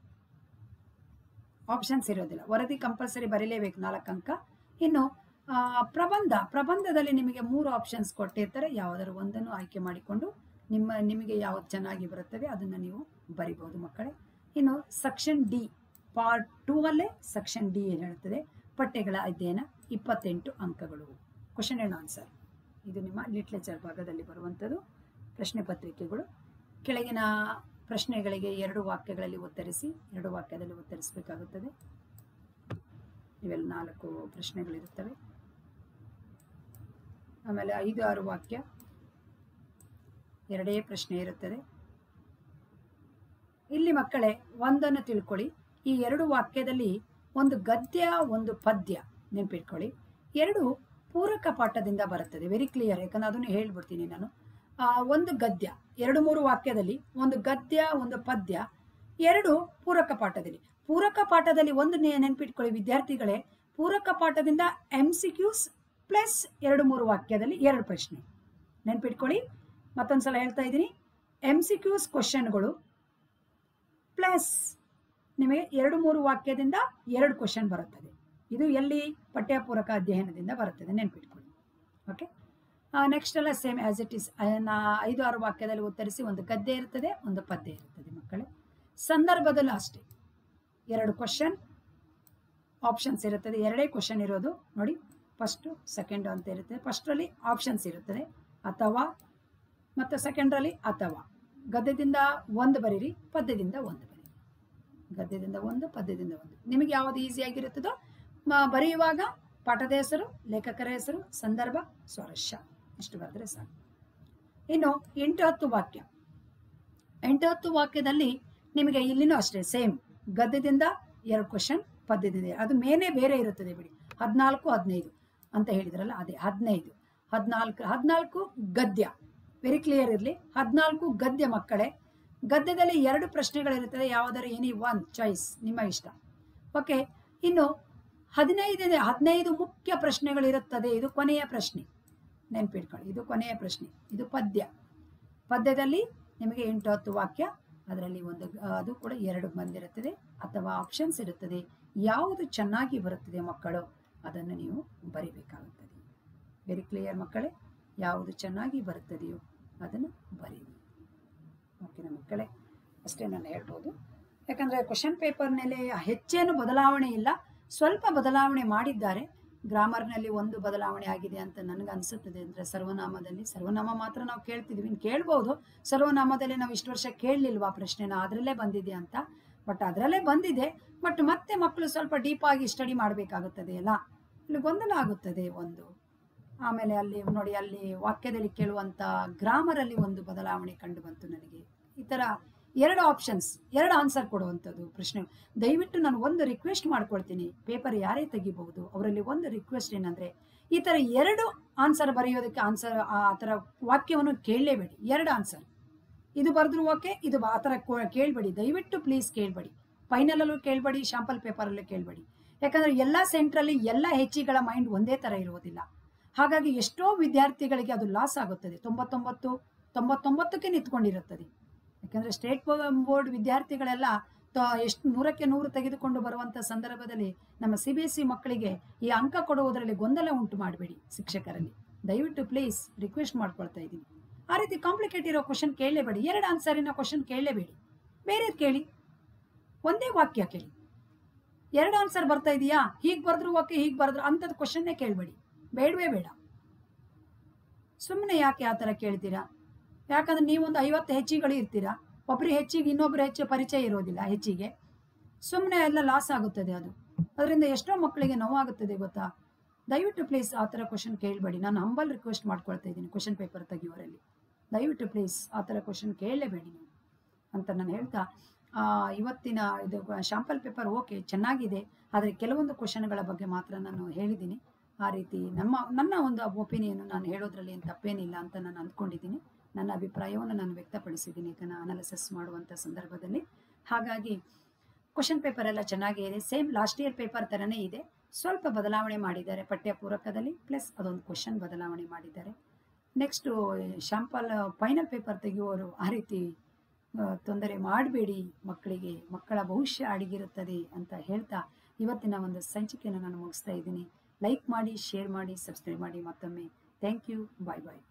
ಆಪ್ಷನ್ಸ್ ಇರೋದಿಲ್ಲ. ವರದಿ ಕಂಪಲ್ಸರಿ ಬರೀಲೇಬೇಕು, ನಾಲ್ಕು ಅಂಕ. ಇನ್ನು ಪ್ರಬಂಧ, ಪ್ರಬಂಧದಲ್ಲಿ ನಿಮಗೆ ಮೂರು ಆಪ್ಷನ್ಸ್ ಕೊಟ್ಟಿರ್ತಾರೆ, ಯಾವುದರ ಒಂದನ್ನು ಆಯ್ಕೆ ಮಾಡಿಕೊಂಡು ನಿಮ್ಮ ನಿಮಗೆ ಯಾವ್ದು ಚೆನ್ನಾಗಿ ಬರುತ್ತದೆ ಅದನ್ನು ನೀವು ಬರಿಬಹುದು ಮಕ್ಕಳೇ. ಇನ್ನು ಸೆಕ್ಷನ್ ಡಿ ಪಾರ್ಟ್ ಟೂ ಅಲ್ಲೇ ಸೆಕ್ಷನ್ ಡಿ ಏನು ಹೇಳ್ತದೆ? ಪಠ್ಯಗಳ ಅಧ್ಯಯನ, ಇಪ್ಪತ್ತೆಂಟು ಅಂಕಗಳು. ಕ್ವಶನ್ ಆ್ಯಂಡ್ ಆನ್ಸರ್, ಇದು ನಿಮ್ಮ ಲಿಟ್ರೇಚರ್ ಭಾಗದಲ್ಲಿ ಬರುವಂಥದ್ದು ಪ್ರಶ್ನೆ ಪತ್ರಿಕೆಗಳು. ಕೆಳಗಿನ ಪ್ರಶ್ನೆಗಳಿಗೆ ಎರಡು ವಾಕ್ಯಗಳಲ್ಲಿ ಉತ್ತರಿಸಿ, ಎರಡು ವಾಕ್ಯದಲ್ಲಿ ಉತ್ತರಿಸಬೇಕಾಗುತ್ತದೆ. ಇವೆಲ್ಲ ನಾಲ್ಕು ಪ್ರಶ್ನೆಗಳಿರುತ್ತವೆ. ಆಮೇಲೆ ಐದು ಆರು ವಾಕ್ಯ, ಎರಡೇ ಪ್ರಶ್ನೆ ಇರುತ್ತದೆ. ಇಲ್ಲಿ ಮಕ್ಕಳೇ ಒಂದನ್ನು ತಿಳ್ಕೊಳ್ಳಿ, ಈ ಎರಡು ವಾಕ್ಯದಲ್ಲಿ ಒಂದು ಗದ್ಯ ಒಂದು ಪದ್ಯ ನೆನಪಿಟ್ಕೊಳ್ಳಿ. ಎರಡು ಪೂರಕ ಪಾಠದಿಂದ ಬರುತ್ತದೆ, ವೆರಿ ಕ್ಲಿಯರ್. ಯಾಕಂದ್ರೆ ಅದನ್ನು ಹೇಳ್ಬಿಡ್ತೀನಿ ನಾನು. ಒಂದು ಗದ್ಯ, ಎರಡು ಮೂರು ವಾಕ್ಯದಲ್ಲಿ ಒಂದು ಗದ್ಯ ಒಂದು ಪದ್ಯ, ಎರಡು ಪೂರಕ ಪಾಠದಲ್ಲಿ. ಪೂರಕ ಪಾಠದಲ್ಲಿ ಒಂದು ನೆನಪಿಟ್ಕೊಳ್ಳಿ ವಿದ್ಯಾರ್ಥಿಗಳೇ, ಪೂರಕ ಪಾಠದಿಂದ ಎಂ ಸಿ ಕ್ಯೂಸ್ ಪ್ಲಸ್ ಎರಡು ಮೂರು ವಾಕ್ಯದಲ್ಲಿ ಎರಡು ಪ್ರಶ್ನೆ ನೆನಪಿಟ್ಕೊಳ್ಳಿ. ಮತ್ತೊಂದ್ಸಲ ಹೇಳ್ತಾ ಇದ್ದೀನಿ, ಎಂ ಸಿ ಕ್ಯೂಸ್ ಕ್ವಶನ್ಗಳು ಪ್ಲಸ್ ನಿಮಗೆ ಎರಡು ಮೂರು ವಾಕ್ಯದಿಂದ ಎರಡು ಕ್ವಶನ್ ಬರುತ್ತದೆ. ಇದು ಎಲ್ಲಿ? ಪಠ್ಯಪೂರಕ ಅಧ್ಯಯನದಿಂದ ಬರುತ್ತದೆ, ನೆನಪಿಟ್ಕೊಳ್ಳಿ. ಓಕೆ, ನೆಕ್ಸ್ಟ್ ಎಲ್ಲ ಸೇಮ್ ಆಸ್ ಇಟ್ ಈಸ್. ಐದು ಆರು ವಾಕ್ಯದಲ್ಲಿ ಉತ್ತರಿಸಿ, ಒಂದು ಗದ್ಯ ಇರ್ತದೆ, ಒಂದು ಪದ್ಯ ಇರ್ತದೆ ಮಕ್ಕಳೇ. ಸಂದರ್ಭದಲ್ಲೂ ಅಷ್ಟೇ, ಎರಡು ಕ್ವಶನ್ ಆಪ್ಷನ್ಸ್ ಇರುತ್ತದೆ, ಎರಡೇ ಕ್ವಶನ್ ಇರೋದು ನೋಡಿ. ಫಸ್ಟು ಸೆಕೆಂಡು ಅಂತ ಇರುತ್ತೆ. ಫಸ್ಟ್ರಲ್ಲಿ ಆಪ್ಷನ್ಸ್ ಇರುತ್ತದೆ, ಅಥವಾ ಮತ್ತು ಸೆಕೆಂಡ್ರಲ್ಲಿ ಅಥವಾ. ಗದ್ಯದಿಂದ ಒಂದು ಬರೀರಿ, ಪದ್ಯದಿಂದ ಒಂದು ಬರೀರಿ. ಗದ್ಯದಿಂದ ಒಂದು, ಪದ್ಯದಿಂದ ಒಂದು. ನಿಮಗೆ ಯಾವುದು ಈಸಿ ಆಗಿರುತ್ತದೋ ಬರೆಯುವಾಗ ಪಾಠದ ಹೆಸರು, ಲೇಖಕರ ಹೆಸರು, ಸಂದರ್ಭ, ಸ್ವರಸ್ಯ ಇಷ್ಟು ಬರೆದ್ರೆ ಸಾಕು. ಇನ್ನು ಎಂಟು ಹತ್ತು ವಾಕ್ಯ, ಎಂಟು ಹತ್ತು ವಾಕ್ಯದಲ್ಲಿ ನಿಮಗೆ ಇಲ್ಲಿನೂ ಅಷ್ಟೇ ಸೇಮ್. ಗದ್ಯದಿಂದ ಎರಡು ಕ್ವಶನ್, ಪದ್ಯದಿಂದ ಅದು ಮೇನೇ ಬೇರೆ ಇರುತ್ತದೆ ಬಿಡಿ. ಹದಿನಾಲ್ಕು ಹದಿನೈದು ಅಂತ ಹೇಳಿದ್ರಲ್ಲ, ಅದೇ ಹದಿನೈದು ಹದಿನಾಲ್ಕು ಹದಿನಾಲ್ಕು ಗದ್ಯ, ವೆರಿ ಕ್ಲಿಯರ್ ಇರಲಿ. ಹದಿನಾಲ್ಕು ಗದ್ಯ ಮಕ್ಕಳೇ. ಗದ್ಯದಲ್ಲಿ ಎರಡು ಪ್ರಶ್ನೆಗಳಿರುತ್ತದೆ, ಯಾವುದಾದ್ರು ಎನಿ ಒನ್ ಚಾಯ್ಸ್, ನಿಮ್ಮ ಇಷ್ಟ. ಓಕೆ, ಇನ್ನು ಹದಿನೈದನೇ ಹದಿನೈದು ಮುಖ್ಯ ಪ್ರಶ್ನೆಗಳಿರುತ್ತದೆ. ಇದು ಕೊನೆಯ ಪ್ರಶ್ನೆ, ನೆನಪಿಟ್ಕೊಳ್ಳಿ, ಇದು ಕೊನೆಯ ಪ್ರಶ್ನೆ. ಇದು ಪದ್ಯ. ಪದ್ಯದಲ್ಲಿ ನಿಮಗೆ ಎಂಟು ಹತ್ತು ವಾಕ್ಯ, ಅದರಲ್ಲಿ ಒಂದು ಅದು ಕೂಡ ಎರಡು ಬಂದಿರುತ್ತದೆ, ಅಥವಾ ಆಪ್ಷನ್ಸ್ ಇರುತ್ತದೆ. ಯಾವುದು ಚೆನ್ನಾಗಿ ಬರುತ್ತದೆ ಮಕ್ಕಳು ಅದನ್ನು ನೀವು ಬರಿಬೇಕಾಗುತ್ತದೆ. ವೆರಿ ಕ್ಲಿಯರ್ ಮಕ್ಕಳೇ, ಯಾವುದು ಚೆನ್ನಾಗಿ ಬರುತ್ತದೆಯೋ ಅದನ್ನು ಬರೀರಿ. ಓಕೆನಾ ಮಕ್ಕಳೇ, ಅಷ್ಟೇ ನಾನು ಹೇಳ್ಬೋದು. ಯಾಕಂದರೆ ಕ್ವಶನ್ ಪೇಪರ್ನಲ್ಲಿ ಹೆಚ್ಚೇನು ಬದಲಾವಣೆ ಇಲ್ಲ, ಸ್ವಲ್ಪ ಬದಲಾವಣೆ ಮಾಡಿದ್ದಾರೆ. ಗ್ರಾಮರ್ನಲ್ಲಿ ಒಂದು ಬದಲಾವಣೆ ಆಗಿದೆ ಅಂತ ನನಗೆ ಅನಿಸುತ್ತದೆ. ಅಂದರೆ ಸರ್ವನಾಮದಲ್ಲಿ, ಸರ್ವನಾಮ ಮಾತ್ರ ನಾವು ಕೇಳ್ತಿದ್ವಿ, ಇನ್ನು ಕೇಳ್ಬೋದು. ಸರ್ವನಾಮದಲ್ಲಿ ನಾವು ಇಷ್ಟು ವರ್ಷ ಕೇಳಲಿಲ್ವಾ ಪ್ರಶ್ನೆನ, ಅದರಲ್ಲೇ ಬಂದಿದೆ ಅಂತ. ಬಟ್ ಅದರಲ್ಲೇ ಬಂದಿದೆ, ಬಟ್ ಮತ್ತೆ ಮಕ್ಕಳು ಸ್ವಲ್ಪ ಡೀಪಾಗಿ ಸ್ಟಡಿ ಮಾಡಬೇಕಾಗುತ್ತದೆ ಅಲ್ಲ, ಇಲ್ಲಿ ಗೊಂದಲ ಆಗುತ್ತದೆ ಒಂದು. ಆಮೇಲೆ ಅಲ್ಲಿ ನೋಡಿ ಅಲ್ಲಿ ವಾಕ್ಯದಲ್ಲಿ ಕೇಳುವಂಥ ಗ್ರಾಮರಲ್ಲಿ ಒಂದು ಬದಲಾವಣೆ ಕಂಡು ಬಂತು ನನಗೆ. ಈ ಥರ ಎರಡು ಆಪ್ಷನ್ಸ್, ಎರಡು ಆನ್ಸರ್ ಕೊಡುವಂಥದ್ದು ಪ್ರಶ್ನೆ. ದಯವಿಟ್ಟು ನಾನು ಒಂದು ರಿಕ್ವೆಸ್ಟ್ ಮಾಡ್ಕೊಳ್ತೀನಿ, ಪೇಪರ್ ಯಾರೇ ತೆಗಿಬಹುದು, ಅವರಲ್ಲಿ ಒಂದು ರಿಕ್ವೆಸ್ಟ್ ಏನಂದರೆ ಈ ಥರ ಎರಡು ಆನ್ಸರ್ ಬರೆಯೋದಕ್ಕೆ ಆನ್ಸರ್ ಆ ಥರ ವಾಕ್ಯವನ್ನು ಕೇಳಲೇಬೇಡಿ. ಎರಡು ಆನ್ಸರ್, ಇದು ಬರೆದ್ರು ಓಕೆ, ಇದು ಆ ಥರ ಕೇಳಬೇಡಿ, ದಯವಿಟ್ಟು ಪ್ಲೀಸ್ ಕೇಳಬೇಡಿ. ಫೈನಲಲ್ಲೂ ಕೇಳಬೇಡಿ, ಶಾಂಪಲ್ ಪೇಪರಲ್ಲೂ ಕೇಳಬೇಡಿ. ಯಾಕಂದರೆ ಎಲ್ಲ ಸೆಂಟ್ರಲ್ಲಿ ಎಲ್ಲ ಹೆಚ್ಚಿಗಳ ಮೈಂಡ್ ಒಂದೇ ಥರ ಇರುವುದಿಲ್ಲ. ಹಾಗಾಗಿ ಎಷ್ಟೋ ವಿದ್ಯಾರ್ಥಿಗಳಿಗೆ ಅದು ಲಾಸ್ ಆಗುತ್ತದೆ. ತೊಂಬತ್ತೊಂಬತ್ತು ತೊಂಬತ್ತೊಂಬತ್ತಕ್ಕೆ ನಿಂತ್ಕೊಂಡಿರುತ್ತದೆ. ಯಾಕಂದರೆ ಸ್ಟೇಟ್ ಬೋರ್ಡ್ ವಿದ್ಯಾರ್ಥಿಗಳೆಲ್ಲ ಎಷ್ಟು ನೂರಕ್ಕೆ ನೂರು ತೆಗೆದುಕೊಂಡು ಬರುವಂಥ ಸಂದರ್ಭದಲ್ಲಿ ನಮ್ಮ ಸಿ ಬಿ ಎಸ್ ಸಿ ಮಕ್ಕಳಿಗೆ ಈ ಅಂಕ ಕೊಡುವುದರಲ್ಲಿ ಗೊಂದಲ ಉಂಟು ಮಾಡಬೇಡಿ ಶಿಕ್ಷಕರಲ್ಲಿ. ದಯವಿಟ್ಟು ಪ್ಲೀಸ್ ರಿಕ್ವೆಸ್ಟ್ ಮಾಡ್ಕೊಳ್ತಾ ಇದ್ದೀನಿ. ಆ ರೀತಿ ಕಾಂಪ್ಲಿಕೇಟ್ ಇರೋ ಕ್ವಶನ್ ಕೇಳಲೇಬೇಡಿ. ಎರಡು ಆನ್ಸರಿನ ಕ್ವಶನ್ ಕೇಳಲೇಬೇಡಿ, ಬೇರೆದು ಕೇಳಿ, ಒಂದೇ ವಾಕ್ಯ ಕೇಳಿ. ಎರಡು ಆನ್ಸರ್ ಬರ್ತಾ ಇದೆಯಾ, ಹೀಗೆ ಬರೆದ್ರು ಓಕೆ, ಹೀಗೆ ಬರೆದ್ರು ಅಂಥದ್ದು ಕ್ವಶನ್ನೇ ಕೇಳಬೇಡಿ, ಬೇಡವೇ ಬೇಡ. ಸುಮ್ಮನೆ ಯಾಕೆ ಆ ಥರ ಕೇಳ್ತೀರಾ? ಯಾಕಂದ್ರೆ ನೀವೊಂದು ಐವತ್ತು ಹೆಚ್ಚಿಗಳು ಇರ್ತೀರಾ, ಒಬ್ಬರು ಹೆಚ್ಚಿಗೆ ಇನ್ನೊಬ್ರು ಹೆಚ್ಚು ಪರಿಚಯ ಇರೋದಿಲ್ಲ ಹೆಚ್ಚಿಗೆ, ಸುಮ್ಮನೆ ಎಲ್ಲ ಲಾಸ್ ಆಗುತ್ತದೆ. ಅದು ಅದರಿಂದ ಎಷ್ಟೋ ಮಕ್ಕಳಿಗೆ ನೋವಾಗುತ್ತದೆ ಗೊತ್ತಾ. ದಯವಿಟ್ಟು ಪ್ಲೀಸ್ ಆ ಥರ ಕ್ವಶನ್ ಕೇಳಬೇಡಿ. ನಾನು ಹಂಬಲ್ ರಿಕ್ವೆಸ್ಟ್ ಮಾಡ್ಕೊಳ್ತಾ ಇದ್ದೀನಿ ಕ್ವಶನ್ ಪೇಪರ್ ತೆಗಿಯೋರಲ್ಲಿ, ದಯವಿಟ್ಟು ಪ್ಲೀಸ್ ಆ ಥರ ಕ್ವಶನ್ ಕೇಳಲೇಬೇಡಿ ನೀವು ಅಂತ ನಾನು ಹೇಳ್ತಾ, ಇವತ್ತಿನ ಇದು ಶಾಂಪಲ್ ಪೇಪರ್ ಓಕೆ ಚೆನ್ನಾಗಿದೆ, ಆದರೆ ಕೆಲವೊಂದು ಕ್ವಶನ್ಗಳ ಬಗ್ಗೆ ಮಾತ್ರ ನಾನು ಹೇಳಿದ್ದೀನಿ. ಆ ರೀತಿ ನಮ್ಮ ನನ್ನ ಒಂದು ಒಪಿನಿಯನ್ ನಾನು ಹೇಳೋದ್ರಲ್ಲಿ ಏನು ತಪ್ಪೇನಿಲ್ಲ ಅಂತ ನಾನು ಅಂದ್ಕೊಂಡಿದ್ದೀನಿ. ನನ್ನ ಅಭಿಪ್ರಾಯವನ್ನು ನಾನು ವ್ಯಕ್ತಪಡಿಸಿದ್ದೀನಿ ಇದನ್ನು ಅನಾಲಿಸಿಸ್ ಮಾಡುವಂಥ ಸಂದರ್ಭದಲ್ಲಿ. ಹಾಗಾಗಿ ಕ್ವಶನ್ ಪೇಪರ್ ಎಲ್ಲ ಚೆನ್ನಾಗೇ ಇದೆ, ಸೇಮ್ ಲಾಸ್ಟ್ ಇಯರ್ ಪೇಪರ್ ಥರನೇ ಇದೆ. ಸ್ವಲ್ಪ ಬದಲಾವಣೆ ಮಾಡಿದ್ದಾರೆ ಪಠ್ಯ ಪೂರಕದಲ್ಲಿ, ಪ್ಲಸ್ ಅದೊಂದು ಕ್ವಶನ್ ಬದಲಾವಣೆ ಮಾಡಿದ್ದಾರೆ. ನೆಕ್ಸ್ಟು ಶಾಂಪಲ್ ಫೈನಲ್ ಪೇಪರ್ ತೆಗೆಯುವವರು ಆ ರೀತಿ ತೊಂದರೆ ಮಾಡಬೇಡಿ, ಮಕ್ಕಳಿಗೆ ಮಕ್ಕಳ ಭವಿಷ್ಯ ಅಡಗಿರುತ್ತದೆ ಅಂತ ಹೇಳ್ತಾ ಇವತ್ತಿನ ಒಂದು ಸಂಚಿಕೆಯನ್ನು ನಾನು ಮುಗಿಸ್ತಾ ಇದ್ದೀನಿ. ಲೈಕ್ ಮಾಡಿ, ಶೇರ್ ಮಾಡಿ, ಸಬ್ಸ್ಕ್ರೈಬ್ ಮಾಡಿ. ಮತ್ತೊಮ್ಮೆ ಥ್ಯಾಂಕ್ ಯು, ಬಾಯ್ ಬಾಯ್.